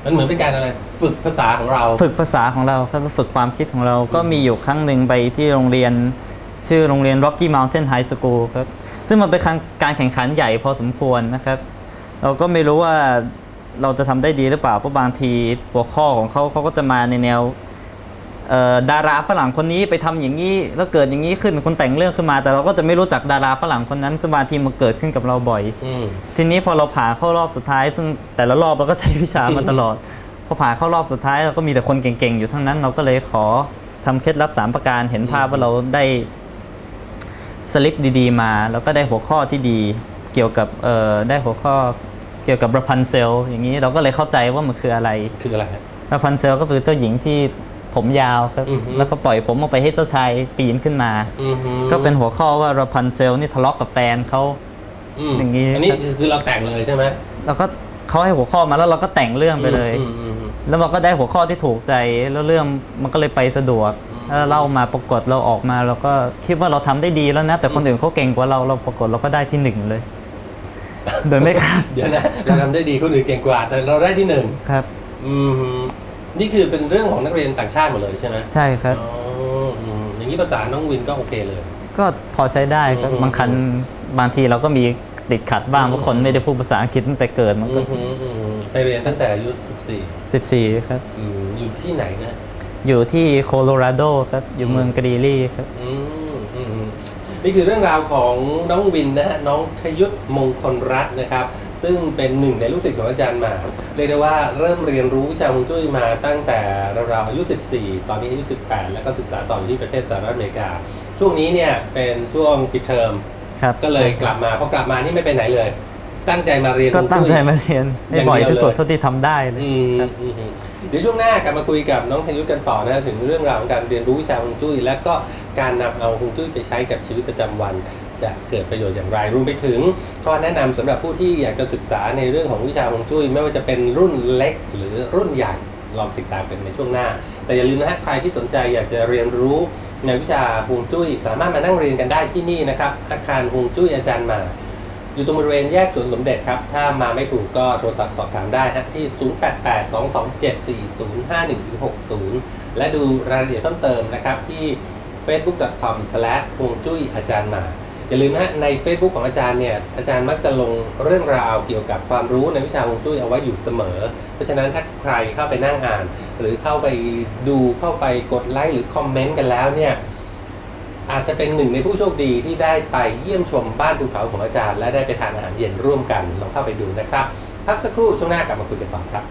มันเหมือนเป็นการอะไรฝึกภาษาของเราฝึกภาษาของเราครับฝึกความคิดของเราก็มีอยู่ครั้งหนึ่งไปที่โรงเรียนชื่อโรงเรียน Rocky Mountain High School ครับซึ่งมันเป็นการแข่งขันใหญ่พอสมควรนะครับเราก็ไม่รู้ว่าเราจะทำได้ดีหรือเปล่าเพราะบางทีหัวข้อของเขาเขาก็จะมาในแนวดาราฝรั่งคนนี้ไปทำอย่างนี้แล้วเกิดอย่างนี้ขึ้นคนแต่งเรื่องขึ้นมาแต่เราก็จะไม่รู้จักดาราฝรั่งคนนั้นซึ่งบางทีมันเกิดขึ้นกับเราบ่อยทีนี้พอเราผ่านเข้ารอบสุดท้ายซึ่งแต่ละรอบเราก็ใช้วิชามาตลอดพอผ่านเข้ารอบสุดท้ายเราก็มีแต่คนเก่งๆอยู่ทั้งนั้นเราก็เลยขอทำเคล็ดลับสามประการเห็นภาพว่าเราได้สลิปดีๆมาแล้วก็ได้หัวข้อที่ดีเกี่ยวกับเอ่อได้หัวข้อเกี่ยวกับราพันเซลอย่างนี้เราก็เลยเข้าใจว่ามันคืออะไรคืออะไรราพันเซลก็คือเจ้าหญิงที่ผมยาวครับแล้วก็ปล่อยผมออกไปให้เจ้าชายปีนขึ้นมาก็เป็นหัวข้อว่าราพันเซลนี่ทะเลาะกับแฟนเขาอย่างนี้อันนี้คือเราแต่งเลยใช่ไหมเราก็เขาให้หัวข้อมาแล้วเราก็แต่งเรื่องไปเลยแล้วเราก็ได้หัวข้อที่ถูกใจแล้วเรื่องมันก็เลยไปสะดวกแล้วเล่ามาปรากฏเราออกมาเราก็คิดว่าเราทำได้ดีแล้วนะแต่คนอื่นเขาเก่งกว่าเราเราปรากฏเราก็ได้ที่หนึ่งเลยโดยไม่คาดเดี๋ยวนะเราทำได้ดีคนอื่นเก่งกว่าแต่เราได้ที่หนึ่งครับอืมนี่คือเป็นเรื่องของนักเรียนต่างชาติหมดเลยใช่ไหมใช่ครับอ๋ออย่างนี้ภาษาน้องวินก็โอเคเลยก็พอใช้ได้ครับบางคันบางทีเราก็มีติดขัดบ้างเพราะคนไม่ได้พูดภาษาอังกฤษตั้งแต่เกิดมันก็ไปเรียนตั้งแต่อายุสิบสี่สิบสี่ครับอยู่ที่ไหนนะอยู่ที่โคโลราโดครับอยู่เมืองกรีลี่ครับนี่คือเรื่องราวของน้องวินนะฮะน้องทยุทธมงคลรัตน์นะครับซึ่งเป็นหนึ่งในลูกศิษย์ของอาจารย์หมาเรียกได้ว่าเริ่มเรียนรู้วิชาฮวงจุ้ยมาตั้งแต่ราวๆอายุสิบสี่ตอนนี้อายุสิบแปดแล้วก็ศึกษาต่อที่ประเทศสหรัฐอเมริกาช่วงนี้เนี่ยเป็นช่วงปิดเทอมก็เลยกลับมาพอกลับมานี่ไม่ไปไหนเลยตั้งใจมาเรียนก็ตั้งใจมาเรียนให้บ่อยที่สุดเท่าที่ทำได้เลยเดี๋ยวช่วงหน้ากลับมาคุยกับน้องทยุทธกันต่อนะถึงเรื่องราวของการเรียนรู้วิชาฮวงจุ้ยและก็การนำเอาฮวงจุ้ยไปใช้กับชีวิตประจำวันจะเกิดประโยชน์อย่างไรรวมไปถึงข้อแนะนำสำหรับผู้ที่อยากจะศึกษาในเรื่องของวิชาฮวงจุ้ยไม่ว่าจะเป็นรุ่นเล็กหรือรุ่นใหญ่ลองติดตามกันในช่วงหน้าแต่อย่าลืมนะฮะใครที่สนใจอยากจะเรียนรู้ในวิชาฮวงจุ้ยสามารถมานั่งเรียนกันได้ที่นี่นะครับอาคารฮวงจุ้ยอาจารย์หมาอยู่ตรงบริเวณแยกสวนสมเด็จครับถ้ามาไม่ถูกก็โทรศัพท์สอบถามได้ฮะที่ศูนย์ แปด แปด สอง สอง เจ็ด สี่ ศูนย์ ห้า หนึ่ง หก ศูนย์และดูรายละเอียดเพิ่มเติมนะครับที่ เฟซบุ๊ก ดอท คอม สแลช ฮวงจุ้ยอาจารย์หมาอย่าลืมนะฮะใน Facebook ของอาจารย์เนี่ยอาจารย์มักจะลงเรื่องราวเกี่ยวกับความรู้ในวิชาฮวงจุ้ยเอาไว้อยู่เสมอเพราะฉะนั้นถ้าใครเข้าไปนั่งอ่านหรือเข้าไปดูเข้าไปกดไลค์หรือคอมเมนต์กันแล้วเนี่ยอาจจะเป็นหนึ่งในผู้โชคดีที่ได้ไปเยี่ยมชมบ้านภูเขาของอาจารย์และได้ไปทานอาหารเย็นร่วมกันลองเข้าไปดูนะครับพักสักครู่ช่วงหน้ากลับมาคุยกันต่อครับ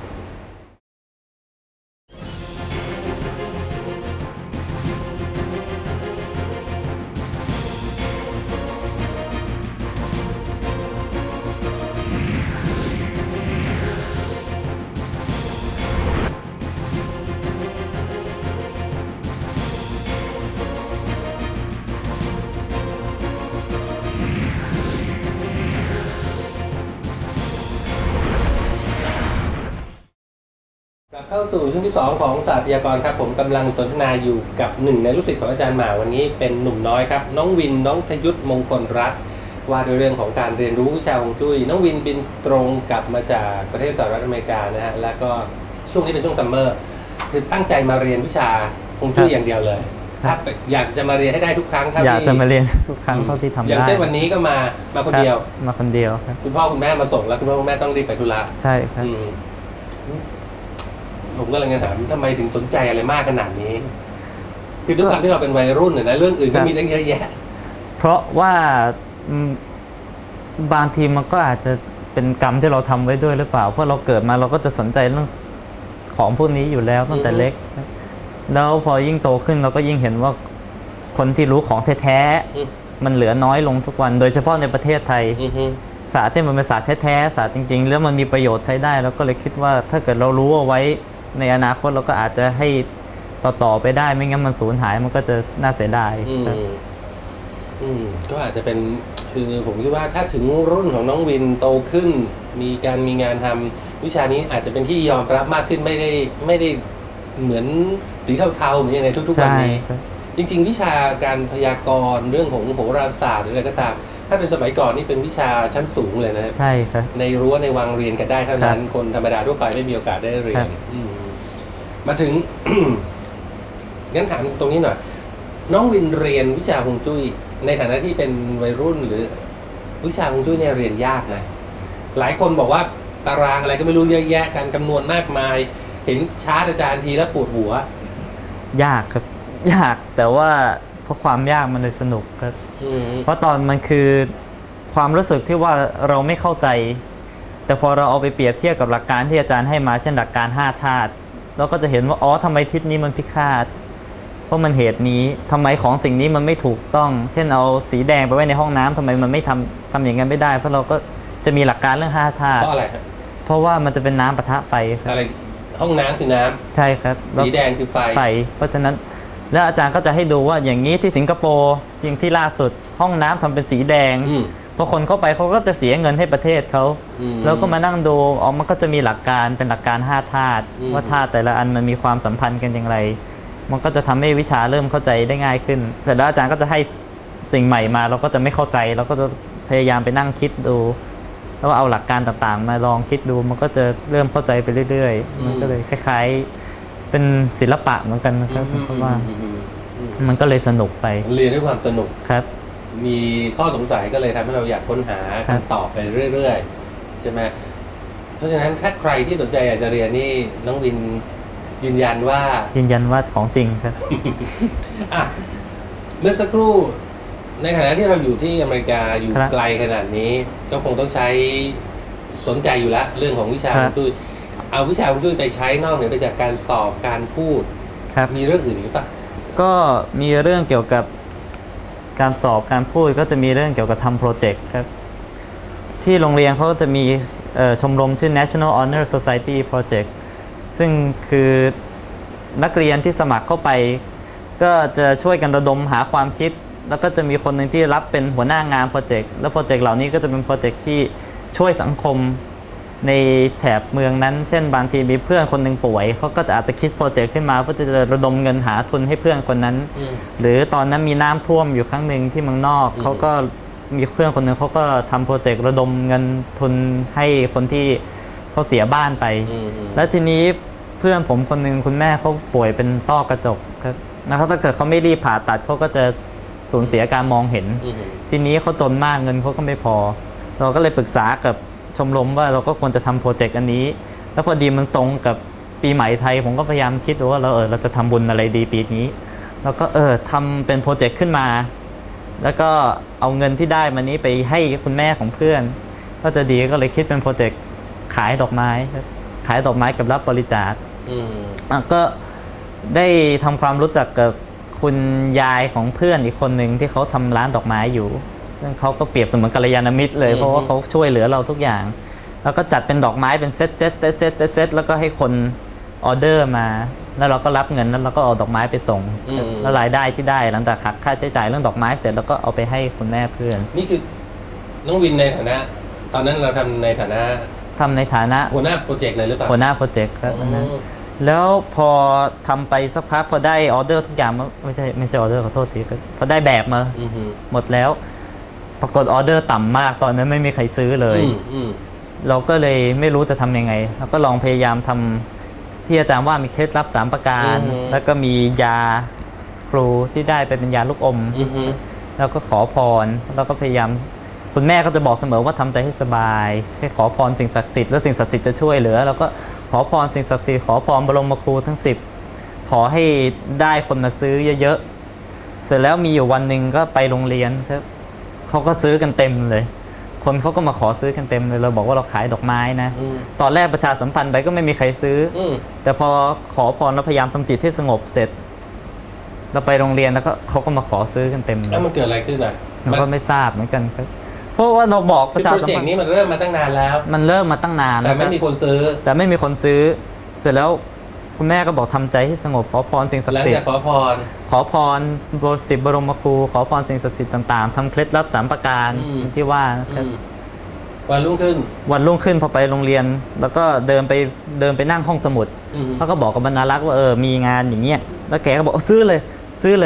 เข้าสู่ช่วงที่สองของศาสตร์พยากรณ์ครับผมกำลังสนทนาอยู่กับหนึ่งในลูกศิษย์ของอาจารย์หมาวันนี้เป็นหนุ่มน้อยครับน้องวินน้องทยุทธมงคลรัตน์ว่าด้วยเรื่องของการเรียนรู้วิชาฮวงจุ้ยน้องวินบินตรงกลับมาจากประเทศสหรัฐอเมริกานะฮะแล้วก็ช่วงนี้เป็นช่วงซัมเมอร์คือตั้งใจมาเรียนวิชาฮวงจุ้ยอย่างเดียวเลยถ้าอยากจะมาเรียนให้ได้ทุกครั้งอยากจะมาเรียนทุกครั้งเท่าที่ทำได้อย่างเช่นวันนี้ก็มามาคนเดียวมาคนเดียวครับคุณพ่อคุณแม่มาส่งแล้วคุณพ่อคุณแม่ต้องรีบไปธุระใช่ครับผมก็เลยถามทำไมถึงสนใจอะไรมากขนาดนี้คือด้วยความที่เราเป็นวัยรุ่นเนี่ยนะเรื่องอื่นก็มีตั้งเยอะแยะเพราะว่าบางทีมันก็อาจจะเป็นกรรมที่เราทำไว้ด้วยหรือเปล่าเพราะเราเกิดมาเราก็จะสนใจเรื่องของพวกนี้อยู่แล้วตั้งแต่เล็กแล้วพอยิ่งโตขึ้นเราก็ยิ่งเห็นว่าคนที่รู้ของแท้ๆมันเหลือน้อยลงทุกวันโดยเฉพาะในประเทศไทยศาสตร์ที่มันเป็นศาสตร์แท้ๆศาสตร์จริงๆแล้วมันมีประโยชน์ใช้ได้แล้วก็เลยคิดว่าถ้าเกิดเรารู้เอาไว้ในอนาคตเราก็อาจจะให้ต่อๆไปได้ไม่งั้นมันสูญหายมันก็จะน่าเสียดายอืมก็อาจจะเป็นคือผมคิดว่าถ้าถึงรุ่นของน้องวินโตขึ้นมีการมีงานทำวิชานี้อาจจะเป็นที่ยอมรับมากขึ้นไม่ได้ไม่ได้เหมือนสีเทาๆเหมือนในทุกๆวันนี้จริงๆวิชาการพยากรณ์เรื่องของโหราศาสตร์หรืออะไรก็ตามถ้ถ้าเป็นสมัยก่อนนี่เป็นวิชาชั้นสูงเลยนะใช่ครับในรั้วในวังเรียนกันได้เท่านั้นคนธรรมดาทั่วไปไม่มีโอกาสได้เรียนมาถึง งั้นถามตรงนี้หน่อยน้องวินเรียนวิชาฮวงจุ้ยในฐานะที่เป็นวัยรุ่นหรือวิชาฮวงจุ้ยเนี่ยเรียนยากนะหลายคนบอกว่าตารางอะไรก็ไม่รู้เยอะแยะการคำนวณมากมายเห็นชาร์ตอาจารย์ทีแล้วปวดหัวยากครับยากแต่ว่าเพราะความยากมันเลยสนุกครับเพราะตอนมันคือความรู้สึกที่ว่าเราไม่เข้าใจแต่พอเราเอาไปเปรียบเทียบกับหลักการที่อาจารย์ให้มาเช่นหลักการห้าธาตุเราก็จะเห็นว่าอ๋อทำไมทิศนี้มันพิฆาตเพราะมันเหตุนี้ทำไมของสิ่งนี้มันไม่ถูกต้องเช่นเอาสีแดงไปไว้ในห้องน้ำทำไมมันไม่ทำทำอย่างนั้นไม่ได้เพราะเราก็จะมีหลักการเรื่องห้าธาตุเพราะอะไรครับเพราะว่ามันจะเป็นน้ำปะทะไฟอะไรห้องน้ำคือน้ำใช่ครับสีแดงคือไฟไฟเพราะฉะนั้นแล้วอาจารย์ก็จะให้ดูว่าอย่างนี้ที่สิงคโปร์จริงที่ล่าสุดห้องน้ำทำเป็นสีแดงพอคนเข้าไปเขาก็จะเสียเงินให้ประเทศเขาแล้วก็มานั่งดูอ๋อมันก็จะมีหลักการเป็นหลักการห้าธาตุว่าธาตุแต่ละอันมันมีความสัมพันธ์กันอย่างไรมันก็จะทำให้วิชาเริ่มเข้าใจได้ง่ายขึ้นเสร็จแล้วอาจารย์ก็จะให้สิ่งใหม่มาเราก็จะไม่เข้าใจเราก็จะพยายามไปนั่งคิดดูแล้วเอาหลักการต่างๆมาลองคิดดูมันก็จะเริ่มเข้าใจไปเรื่อยๆมันก็เลยคล้ายๆเป็นศิลปะเหมือนกันนะครับเพราะว่ามันก็เลยสนุกไปเรียนด้วยความสนุกครับมีข้อสงสัยก็เลยทำให้เราอยากค้นหาคำตอบไปเรื่อยๆใช่ไหมเพราะฉะนั้นถ้าใครที่สนใจอยากจะเรียนนี่น้องวินยืนยันว่ายืนยันว่าของจริงครับอ่ะเมื่อสักครู่ในฐานะที่เราอยู่ที่อเมริกาอยู่ไกลขนาดนี้ก็คงต้องใช้สนใจอยู่แล้วเรื่องของวิชาฮวงจุ้ยเอาวิชาฮวงจุ้ยไปใช้นอกเหนือไปจากการสอบการพูดมีเรื่องอื่นอีกปะก็มีเรื่องเกี่ยวกับการสอบการพูดก็จะมีเรื่องเกี่ยวกับทำโปรเจกต์ครับที่โรงเรียนเขาจะมีชมรมชื่อ National Honor Society Project ซึ่งคือนักเรียนที่สมัครเข้าไปก็จะช่วยกันระดมหาความคิดแล้วก็จะมีคนหนึ่งที่รับเป็นหัวหน้างานโปรเจกต์แล้วโปรเจกต์เหล่านี้ก็จะเป็นโปรเจกต์ที่ช่วยสังคมในแถบเมืองนั้นเช่นบางทีมีเพื่อนคนหนึ่งป่วยเขาก็จะอาจจะคิดโปรเจกต์ขึ้นมาเพื่อจะระดมเงินหาทุนให้เพื่อนคนนั้นหรือตอนนั้นมีน้ำท่วมอยู่ครั้งหนึ่งที่เมืองนอกเขาก็มีเพื่อนคนหนึ่งเขาก็ทำโปรเจกต์ระดมเงินทุนให้คนที่เขาเสียบ้านไปแล้วทีนี้เพื่อนผมคนหนึ่งคุณแม่เขาป่วยเป็นต้อกระจกครับนะครับถ้าเกิดเขาไม่รีบผ่าตัดเขาก็จะสูญเสียการมองเห็นทีนี้เขาจนมากเงินเขาก็ไม่พอเราก็เลยปรึกษากับชมรมว่าเราก็ควรจะทำโปรเจกต์อันนี้แล้วพอดีมันตรงกับปีใหม่ไทยผมก็พยายามคิดดูว่าเราเออเราจะทำบุญอะไรดีปีนี้แล้วก็เออทำเป็นโปรเจกต์ขึ้นมาแล้วก็เอาเงินที่ได้มานี้ไปให้คุณแม่ของเพื่อนก็จะดีก็เลยคิดเป็นโปรเจกต์ขายดอกไม้ขายดอกไม้กับรับบริจาคอ่ะก็ได้ทำความรู้จักกับคุณยายของเพื่อนอีกคนหนึ่งที่เขาทำร้านดอกไม้อยู่เขาก็เปรียบเสมือนกัลยาณมิตรเลยเพราะว่าเขาช่วยเหลือเราทุกอย่างแล้วก็จัดเป็นดอกไม้เป็นเซตเซตเซตเซตเซตแล้วก็ให้คนออเดอร์มาแล้วเราก็รับเงินแล้วเราก็เอาดอกไม้ไปส่งแล้วรายได้ที่ได้หลังจากหักค่าใช้จ่ายเรื่องดอกไม้เสร็จแล้วก็เอาไปให้คุณแม่เพื่อนนี่คือน้องวินในฐานะตอนนั้นเราทำในฐานะทำในฐานะหัวหน้าโปรเจกต์เลยหรือเปล่าหัวหน้าโปรเจกต์ครับนั้นแล้วพอทำไปสักพักพอได้ออเดอร์ทุกอย่างไม่ใช่ไม่ใช่ออเดอร์ขอโทษทีพอได้แบบมาหมดแล้วปรากฏออเดอร์ต่ำมากตอนนั้นไม่มีใครซื้อเลยเราก็เลยไม่รู้จะทำยังไงเราก็ลองพยายามทำที่อาจารย์ว่ามีเคล็ดลับสามประการแล้วก็มียาครูที่ได้ไปเป็นยาลูกอมแล้วก็ขอพรแล้วก็พยายามคุณแม่ก็จะบอกเสมอว่าทำใจให้สบายให้ขอพรสิ่งศักดิ์สิทธิ์แล้วสิ่งศักดิ์สิทธิ์จะช่วยเหลือแล้วก็ขอพรสิ่งศักดิ์สิทธิ์ขอพรบรมครูทั้งสิบขอให้ได้คนมาซื้อเยอะๆเสร็จแล้วมีอยู่วันหนึ่งก็ไปโรงเรียนครับเขาก็ซื้อกันเต็มเลยคนเขาก็มาขอซื้อกันเต็มเลยเราบอกว่าเราขายดอกไม้นะตอนแรกประชาสัมพันธ์ไปก็ไม่มีใครซื้อแต่พอขอพรแล้วพยายามทำจิตให้สงบเสร็จเราไปโรงเรียนแล้วก็เขาก็มาขอซื้อกันเต็มแล้วมันเกิดอะไรขึ้นอ่ะเราก็ไม่ทราบเหมือนกันครับเพราะว่าเราบอกประชาสัมพันธ์โปรเจกต์นี้มันเริ่มมาตั้งนานแล้วมันเริ่มมาตั้งนานแต่ไม่มีคนซื้อแต่ไม่มีคนซื้อเสร็จแล้วคุณแม่ก็บอกทำใจให้สงบขอพรสิ่งศักดิ์สิทธิ์ขอพรขอพรบทสิบบรมครูขอพรสิ่งศักดิ์สิทธิ์ต่างๆทำเคล็ดลับสามประการที่ว่านะครับวันรุ่งขึ้นวันรุ่งขึ้นพอไปโรงเรียนแล้วก็เดินไปเดินไปนั่งห้องสมุดเขาก็บอกกับบรรณารักษ์ว่าเออมีงานอย่างเงี้ยแล้วแกก็บอกซื้อเลยซื้อเลย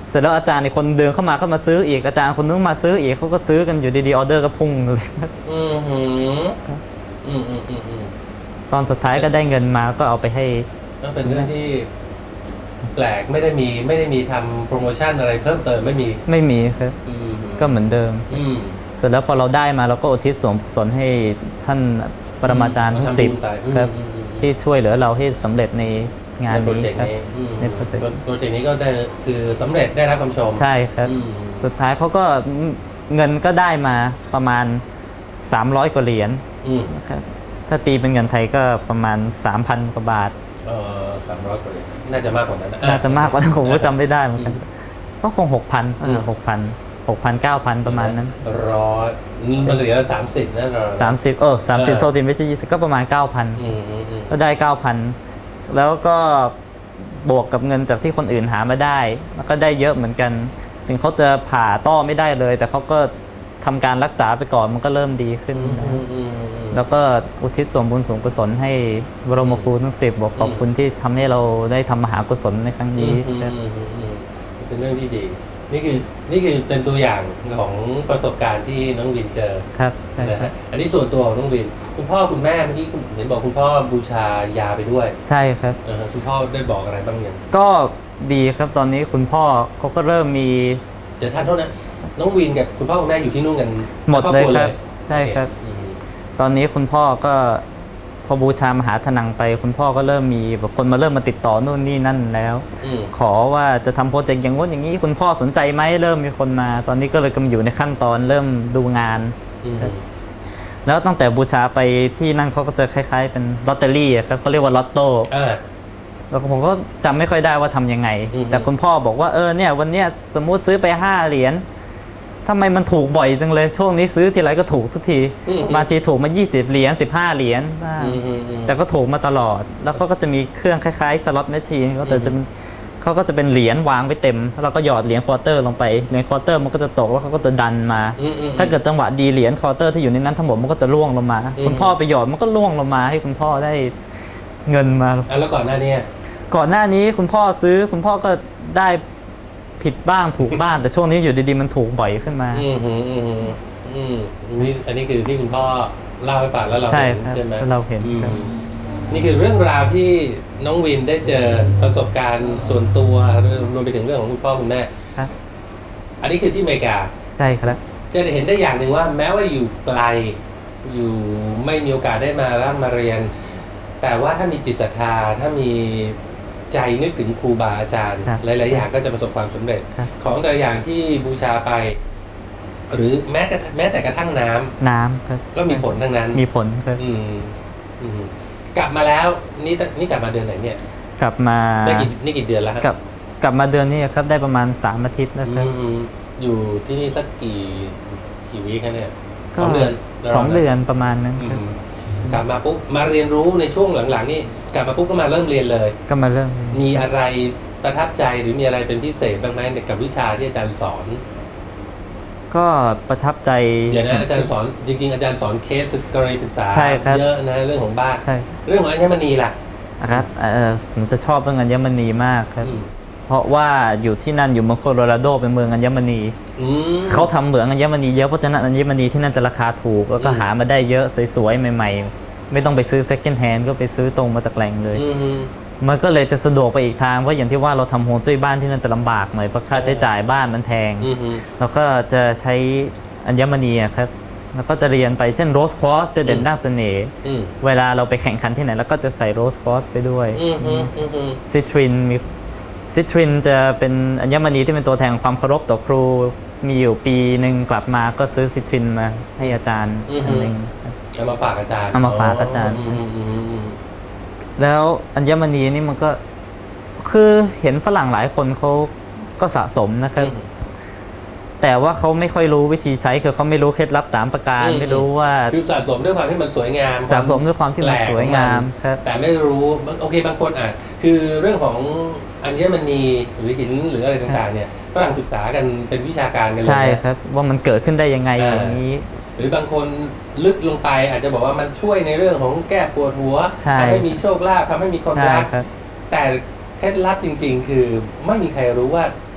เสร็จแล้วอาจารย์อีกคนเดินเข้ามาก็มาซื้ออีกอาจารย์คนนึงมาซื้ออีกเขาก็ซื้อกันอยู่ดีๆออเดอร์ก็พุ่งเลยอืมอืมอืมอืมอืมตอนสุดท้ายก็ได้เงินมาก็เอาไปให้ก็เป็นเรื่องที่แปลกไม่ได้มีไม่ได้มีทำโปรโมชั่นอะไรเพิ่มเติมไม่มีไม่มีครับก็เหมือนเดิมเสร็จแล้วพอเราได้มาเราก็อุทิศส่วนกุศลให้ท่านปรมาจารย์ทั้งสิบครับที่ช่วยเหลือเราให้สำเร็จในงานนี้ครับในโปรเจกต์โปรเจกต์นี้ก็ได้คือสำเร็จได้รับคำชมใช่ครับสุดท้ายเขาก็เงินก็ได้มาประมาณสามร้อยกว่าเหรียญนะครับถ้าตีเป็นเงินไทยก็ประมาณ สามพัน กว่าบาทเออสามร้อยกว่าเหรียญน่าจะมากกว่านั้นน่าจะมากกว่านั้นผมก็จำไม่ได้เหมือนกันก็คง หกพัน เออ หกพัน หกพัน เก้าพัน ประมาณนั้นร้อยมันเหลือสามสิบนั่นเหรอสามสิบเออสามสิบโทษทีไม่ใช่ยี่สิบก็ประมาณ เก้าพัน ก็ได้ เก้าพัน แล้วก็บวกกับเงินจากที่คนอื่นหามาได้แล้วก็ได้เยอะเหมือนกันถึงเขาจะผ่าต้อไม่ได้เลยแต่เขาก็ทำการรักษาไปก่อนมันก็เริ่มดีขึ้นแล้วก็อุทิศส่วนบุญส่วนกุศลให้บรมครูทั้งสิบบอกขอบคุณที่ทำให้เราได้ทำมหากุศลในครั้งนี้เป็นเรื่องที่ดีนี่คือนี่คือเป็นตัวอย่างของประสบการณ์ที่น้องวินเจอครับใช่ครับอันนี้ส่วนตัวของน้องวินคุณพ่อคุณแม่เมื่อกี้เห็นบอกคุณพ่อบูชายาไปด้วยใช่ครับคุณพ่อได้บอกอะไรบ้างยังก็ดีครับตอนนี้คุณพ่อเขาก็เริ่มมีเดี๋ยวท่านโทษนะน้องวินกับคุณพ่อคุณแม่อยู่ที่นู่นกันหมดเลยครับใช่ครับตอนนี้คุณพ่อก็พอบูชามหาธนังไปคุณพ่อก็เริ่มมีแบบคนมาเริ่มมาติดต่อนู่นนี่นั่นแล้วขอว่าจะทำโปรเจกต์อย่างงู้นอย่างนี้คุณพ่อสนใจไหมเริ่มมีคนมาตอนนี้ก็เลยกำลังอยู่ในขั้นตอนเริ่มดูงานแล้วตั้งแต่บูชาไปที่นั่งเขาก็จะคล้ายๆเป็นลอตเตอรี่ครับเขาเรียกว่าลอตโต้แล้วผมก็จำไม่ค่อยได้ว่าทำยังไงแต่คุณพ่อบอกว่าเออเนี่ยวันเนี้ยสมมุติซื้อไปห้าเหรียญทำไมมันถูกบ่อยจังเลยช่วงนี้ซื้อทีไรก็ถูกทุกทีบางทีถูกมายี่สิบเหรียญสิบห้าเหรียญบ้างแต่ก็ถูกมาตลอดแล้วเขาก็จะมีเครื่องคล้ายๆสล็อตแมชชีนเขาแต่จะเขาก็จะเป็นเหรียญวางไว้เต็มแล้วเราก็หยอดเหรียญควอเตอร์ลงไปเหรียญควอเตอร์มันก็จะตกแล้วเขาก็จะดันมาถ้าเกิดจังหวะดีเหรียญควอเตอร์ที่อยู่ในนั้นทั้งหมดมันก็จะร่วงลงมาคุณพ่อไปหยอดมันก็ร่วงลงมาให้คุณพ่อได้เงินมาแล้วก่อนหน้านี้ก่อนหน้านี้คุณพ่อซื้อคุณพ่อก็ได้ผิดบ้างถูกบ้างแต่ช่วงนี้อยู่ดีๆมันถูกบ่อยขึ้นมาอืมอืมอืมอืมนี่อันนี้คือที่คุณพ่อเล่าให้ฟังแล้วเราเห็นใช่ไหมเราเห็นนี่คือเรื่องราวที่น้องวินได้เจอประสบการณ์ส่วนตัวรวมไปถึงเรื่องของคุณพ่อคุณแม่อันนี้คือที่อเมริกาใช่ครับจะเห็นได้อย่างหนึ่งว่าแม้ว่าอยู่ไกลอยู่ไม่มีโอกาสได้มาร่ำมาเรียนแต่ว่าถ้ามีจิตศรัทธาถ้ามีใจนึกถึงครูบาอาจารย์หลายๆอย่างก็จะประสบความสำเร็จของแต่ละอย่างที่บูชาไปหรือแม้แต่แม้แต่กระทั่งน้ำน้ำครับก็มีผลทั้งนั้นมีผลครับกลับมาแล้วนี่นี่กลับมาเดือนไหนเนี่ยกลับมาได้กี่นี่กี่เดือนแล้วครับกลับมาเดือนนี้ครับได้ประมาณสามอาทิตย์นะครับอยู่ที่นี่สักกี่กี่วีคเนี่ยสองเดือนสองเดือนประมาณนั้นครับกลับมาปุ๊บมาเรียนรู้ในช่วงหลังๆนี่กลับมาปุ๊บก็มาเริ่มเรียนเลยก็มาเริ่มมีอะไรประทับใจหรือมีอะไรเป็นพิเศษบ้างไหมกับวิชาที่อาจารย์สอนก็ประทับใจเดี๋ยวนะอาจารย์สอนจริงๆอาจารย์สอนเคสกรณีศึกษาเยอะนะเรื่องของบ้านเรื่องของอัญมณีล่ะครับเออผมจะชอบเรื่องอัญมณีมากครับเพราะว่าอยู่ที่นั่นอยู่เมืองโคโลราโดเป็นเมืองอัญมณีเขาทำเหมืองอัญมณีเยอะเพราะฉะนั้นอัญมณีที่นั่นจะราคาถูกแล้วก็หามาได้เยอะสวยๆใหม่ๆไม่ต้องไปซื้อ second hand ก็ไปซื้อตรงมาจากแหล่งเลยมันก็เลยจะสะดวกไปอีกทางเพราะอย่างที่ว่าเราทำโฮมจุ้ยบ้านที่นั่นจะลำบากหน่อยเพราะค่าใช้จ่ายบ้านมันแพงแล้วก็จะใช้อัญมณีครับแล้วก็จะเรียนไปเช่นโรสคอสจะเด่นด้านเสน่ห์เวลาเราไปแข่งขันที่ไหนแล้วก็จะใส่โรสคอสไปด้วยซิตรินมีซิตรินจะเป็นอัญมณีที่เป็นตัวแทนความเคารพต่อครูมีอยู่ปีหนึ่งกลับมาก็ซื้อซิตรินมาให้อาจารย์อันหนึ่งเอามาฝากอาจารย์เอามาฝากอาจารย์แล้วอัญมณีนี่มันก็คือเห็นฝรั่งหลายคนเขาก็สะสมนะครับแต่ว่าเขาไม่ค่อยรู้วิธีใช้คือเขาไม่รู้เคล็ดลับสามประการไม่รู้ว่าคือสะสมด้วยความที่มันสวยงามสะสมด้วยความที่มันสวยงามครับแต่ไม่รู้โอเคบางคนอ่ะคือเรื่องของอัญมณีหรือหินหรืออะไรต่างๆเนี่ยฝรั่งศึกษากันเป็นวิชาการกันเลยใช่ครับว่ามันเกิดขึ้นได้ยังไงอย่างนี้หรือบางคนลึกลงไปอาจจะบอกว่ามันช่วยในเรื่องของแก้ปวดหัวทำให้มีโชคลาภทำให้มีความรักแต่เคล็ดลับจริงๆคือไม่มีใครรู้ว่า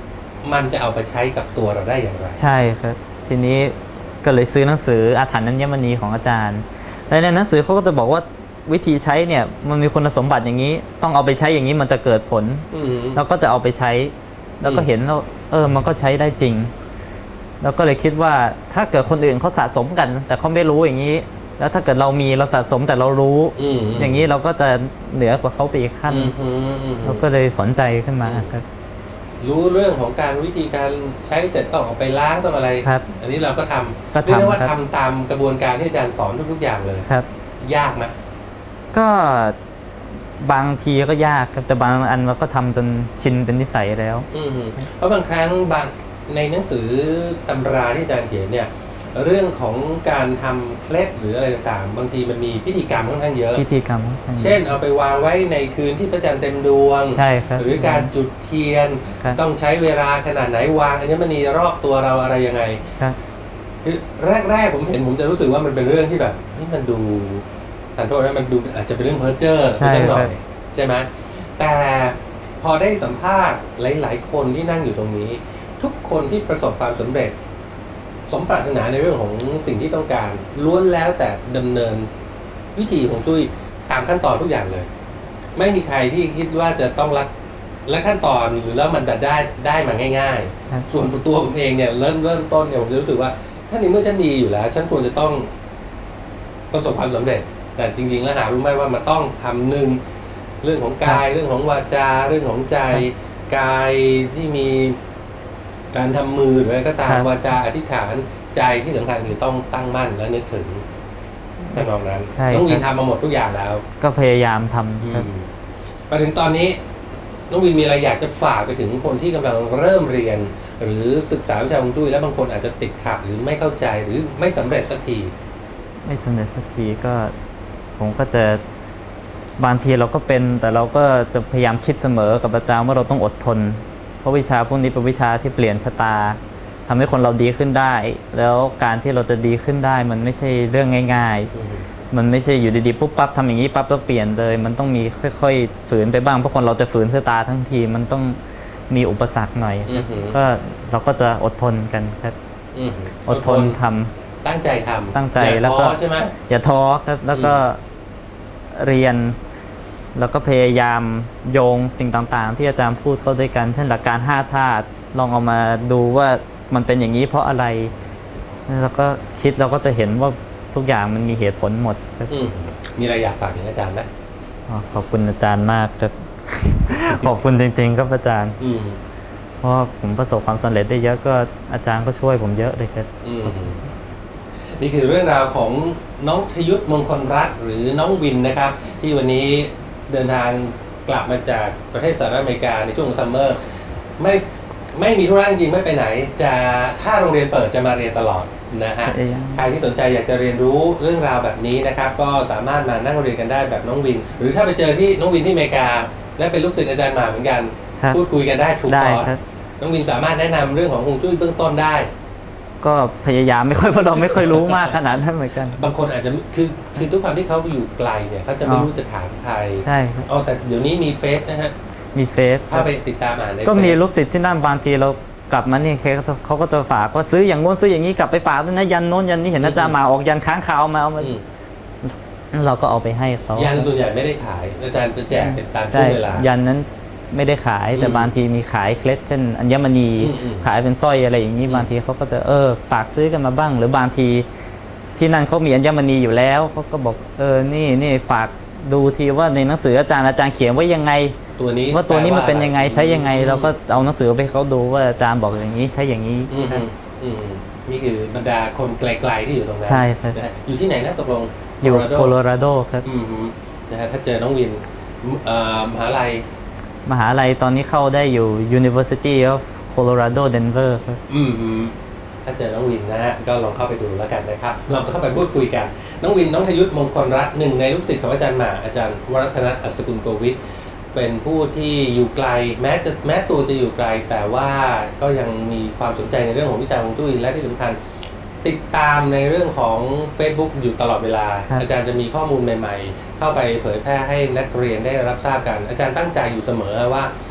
มันจะเอาไปใช้กับตัวเราได้อย่างไรใช่ครับทีนี้ก็เลยซื้อหนังสืออาถรรพ์อัญมณีของอาจารย์และในหนังสือเขาก็จะบอกว่าวิธีใช้เนี่ยมันมีคุณสมบัติอย่างนี้ต้องเอาไปใช้อย่างนี้มันจะเกิดผลแล้วก็จะเอาไปใช้แล้วก็เห็นแล้วเออมันก็ใช้ได้จริงแล้วก็เลยคิดว่าถ้าเกิดคนอื่นเขาสะสมกันแต่เขาไม่รู้อย่างนี้แล้วถ้าเกิดเรามีเราสะสมแต่เรารู้อย่างนี้เราก็จะเหนือกว่าเขาไปอีกขั้นเราก็เลยสนใจขึ้นมาครับรู้เรื่องของการวิธีการใช้เสร็จต้องออกไปล้างต้องอะไรอันนี้เราก็ทำเรียกได้ว่าทำตามกระบวนการที่อาจารย์สอนทุกๆอย่างเลยครับยากไหมก็บางทีก็ยากครับแต่บางอันเราก็ทำจนชินเป็นนิสัยแล้วเพราะบางครั้งบางในหนังสือตำราที่อาจารย์เขียนเนี่ยเรื่องของการทำเคล็ดหรืออะไรต่างๆบางทีมันมีพิธีกรรมค่อนข้างเยอะพิธีกรรมเช่นเอาไปวางไว้ในคืนที่พระจันทร์เต็มดวงใช่ครับหรือการจุดเทียนต้องใช้เวลาขนาดไหนวางอัญมณีรอบตัวเราอะไรยังไงคือแรกๆผมเห็นผมจะรู้สึกว่ามันเป็นเรื่องที่แบบนี่มันดูทันโทษนะมันดูอาจจะเป็นเรื่องเพ้อเจ้อสักหน่อยใช่ไหมแต่พอได้สัมภาษณ์หลายๆคนที่นั่งอยู่ตรงนี้ทุกคนที่ประสบความสำเร็จสมปรารถนาในเรื่องของสิ่งที่ต้องการล้วนแล้วแต่ดำเนินวิธีของตุ้ยตามขั้นตอนทุกอย่างเลยไม่มีใครที่คิดว่าจะต้องรัดและขั้นตอนหรือแล้วมันจะได้ได้มาง่ายๆส่วนตัวผมเองเนี่ยเริ่มเริ่มต้นเนี่ยผมจะรู้สึกว่าถ้าในเมื่อฉันดีอยู่แล้วฉันควรจะต้องประสบความสำเร็จแต่จริงๆแล้วหารู้ไหมว่ามันต้องทำหนึ่งเรื่องของกายเรื่องของวาจาเรื่องของใจกายที่มีการทำมือหรืออะไรก็ตามวาจาอธิษฐานใจที่สำคัญคือต้องตั้งมั่นและนึกถึงแค่นอกนั้นน้องวินทำมาหมดทุกอย่างแล้วก็พยายามทำมาถึงตอนนี้น้องวินมีอะไรอยากจะฝากไปถึงคนที่กำลังเริ่มเรียนหรือศึกษาวิชาฮวงจุ้ยแล้วบางคนอาจจะติดขัดหรือไม่เข้าใจหรือไม่สำเร็จสักทีไม่สำเร็จสักทีก็ผมก็จะบางทีเราก็เป็นแต่เราก็จะพยายามคิดเสมอกับอาจารย์ว่าเราต้องอดทนเพราะวิชาพวกนี้เป็นวิชาที่เปลี่ยนชะตาทำให้คนเราดีขึ้นได้แล้วการที่เราจะดีขึ้นได้มันไม่ใช่เรื่องง่ายๆมันไม่ใช่อยู่ดีๆปุ๊บปั๊บทำอย่างนี้ปั๊บแล้วเปลี่ยนเลยมันต้องมีค่อยๆฝืนไปบ้างเพราะคนเราจะฝืนชะตาทั้งทีมันต้องมีอุปสรรคหน่อยก็เราก็จะอดทนกันครับอดทนทำตั้งใจทำตั้งใจแล้วก็อย่าท้อครับแล้วก็เรียนแล้วก็พยายามโยงสิ่งต่างๆที่อาจารย์พูดเข้าด้วยกันเช่นหลักการห้าธาตุลองเอามาดูว่ามันเป็นอย่างนี้เพราะอะไรแล้วก็คิดเราก็จะเห็นว่าทุกอย่างมันมีเหตุผลหมดครับมีอะไรอยากฝากถึงอาจารย์ไหมขอบคุณอาจารย์มากครับขอบคุณจริงๆครับอาจารย์เพราะผมประสบความสำเร็จได้เยอะก็อาจารย์ก็ช่วยผมเยอะเลยครับนี่คือเรื่องราวของน้องทยุทธมงคลรัตน์หรือน้องวินนะครับที่วันนี้เดินทางกลับมาจากประเทศสหรัฐอเมริกาในช่วงซัมเมอร์ไม่ไม่มีธุระจริงไม่ไปไหนจะถ้าโรงเรียนเปิดจะมาเรียนตลอดนะฮะใครที่สนใจอยากจะเรียนรู้เรื่องราวแบบนี้นะครับก็สามารถมานั่งเรียนกันได้แบบน้องวินหรือถ้าไปเจอที่น้องวินที่อเมริกาและเป็นลูกศิษย์อาจารย์หมาเหมือนกันพูดคุยกันได้ถูกคอน้องวินสามารถแนะนำเรื่องของฮวงจุ้ยเบื้องต้นได้ก็พยายามไม่ค่อยเพราะเราไม่ค่อยรู้มากขนาดนั้นเหมือนกันบางคนอาจจะคือคือทุกความที่เขาอยู่ไกลเนี่ยเขาจะไม่รู้จะถามใครใช่ครับอ๋อแต่เดี๋ยวนี้มีเฟซนะฮะมีเฟซถ้าไปติดตามอ่านในก็มีลูกศิษย์ที่นั่นบางทีเรากลับมานี่เขาก็จะฝากว่าซื้ออย่างโน้นซื้ออย่างนี้กลับไปฝากด้วยนะยันโน้นยันนี้เห็นอาจารย์มาออกยันค้างคาวมาเอามาเราก็เอาไปให้เขายันส่วนใหญ่ไม่ได้ขายอาจารย์จะแจกเป็นตามช่วงเวลายันนั้นไม่ได้ขายแต่บางทีมีขายเคล็ดเช่นอัญมณีขายเป็นสร้อยอะไรอย่างนี้บางทีเขาก็จะเออฝากซื้อกันมาบ้างหรือบางทีที่นั่นเขามีอัญมณีอยู่แล้วเขาก็บอกเออนี่นี่ฝากดูทีว่าในหนังสืออาจารย์อาจารย์เขียนไว้ยังไงตัวนี้ว่าตัวนี้มันเป็นยังไงใช้ยังไงเราก็เอาหนังสือไปเขาดูว่าอาจารย์บอกอย่างนี้ใช้อย่างนี้นี่คือบรรดาคนไกลๆที่อยู่ตรงนั้นใช่ครับอยู่ที่ไหนนะตกลงอยู่โคโลราโดครับนะฮะถ้าเจอน้องวินมหาลัยมหาลัยตอนนี้เข้าได้อยู่ University of Colorado Denver ครับอืมถ้าเจอน้องวินนะฮะก็ลองเข้าไปดูแล้วกันนะครับลองเข้าไปพูดคุยกันน้องวินน้องทยุทธมงคลรัตน์หนึ่งในลูกศิษย์ของอาจารย์หมาอาจารย์วรัตนอัศกุลโกวิทเป็นผู้ที่อยู่ไกลแม้จะแม้ตัวจะอยู่ไกลแต่ว่าก็ยังมีความสนใจในเรื่องของวิชาฮวงจุ้ยและที่สำคัญติดตามในเรื่องของ Facebook อยู่ตลอดเวลาอาจารย์จะมีข้อมูลใหม่ๆเข้าไปเผยแพร่ให้นักเรียนได้รับทราบกันอาจารย์ตั้งใจอยู่เสมอว่า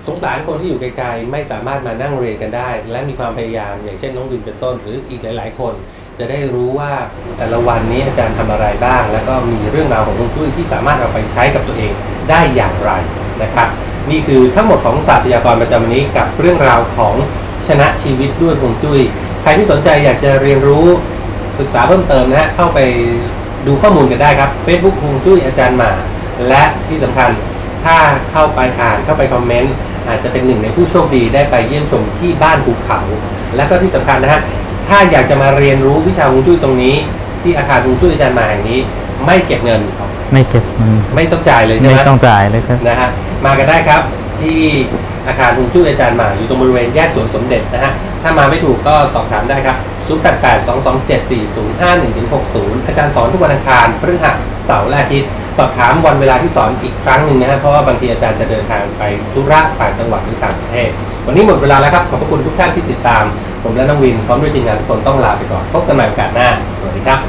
สงสารคนที่อยู่ไกลๆไม่สามารถมานั่งเรียนกันได้และมีความพยายามอย่างเช่นน้องวินเป็นต้นหรืออีกหลายๆคนจะได้รู้ว่าแต่ละวันนี้อาจารย์ทำอะไรบ้างแล้วก็มีเรื่องราวของฮวงจุ้ยที่สามารถเอาไปใช้กับตัวเองได้อย่างไรนะครับนี่คือทั้งหมดของศาสตร์พยากรณ์ประจำวันนี้กับเรื่องราวของชนะชีวิตด้วยฮวงจุ้ยใครที่สนใจอยากจะเรียนรู้ศึกษาเพิ่มเติมนะฮะเข้าไปดูข้อมูลกันได้ครับ Facebook ฮวงจุ้ยอาจารย์หมาและที่สำคัญถ้าเข้าไปอ่านเข้าไปคอมเมนต์อาจจะเป็นหนึ่งในผู้โชคดีได้ไปเยี่ยมชมที่บ้านภูเขาและก็ที่สำคัญนะฮะถ้าอยากจะมาเรียนรู้วิชาฮวงจุ้ยตรงนี้ที่อาคารฮวงจุ้ยอาจารย์หมาแห่งนี้ไม่เก็บเงินไม่เก็บเงินไม่ต้องจ่ายเลยใช่ไหมไม่ต้องจ่ายเลยครับนะฮะมากันได้ครับที่อาคารฮวงจุ้ยอาจารย์หมาอยู่ตรงบริเวณแยกสวนสมเด็จนะฮะถ้ามาไม่ถูกก็สอบถามได้ครับศูนย์ แปด แปด สอง สอง เจ็ด สี่ ศูนย์ ห้า หนึ่ง หก ศูนย์อาจารย์สอนทุกวันอังคารพฤหัสเสาร์และอาทิตย์สอบถามวันเวลาที่สอนอีกครั้งหนึ่งนะฮะเพราะว่าบางทีอาจารย์จะเดินทางไปธุระต่างจังหวัดหรือต่างประเทศวันนี้หมดเวลาแล้วครับขอบพระคุณทุกท่านที่ติดตามผมและน้องวินพร้อมด้วยทีมงานทุกคนต้องลาไปก่อนพบกันใหม่โอกาสหน้าสวัสดีครับ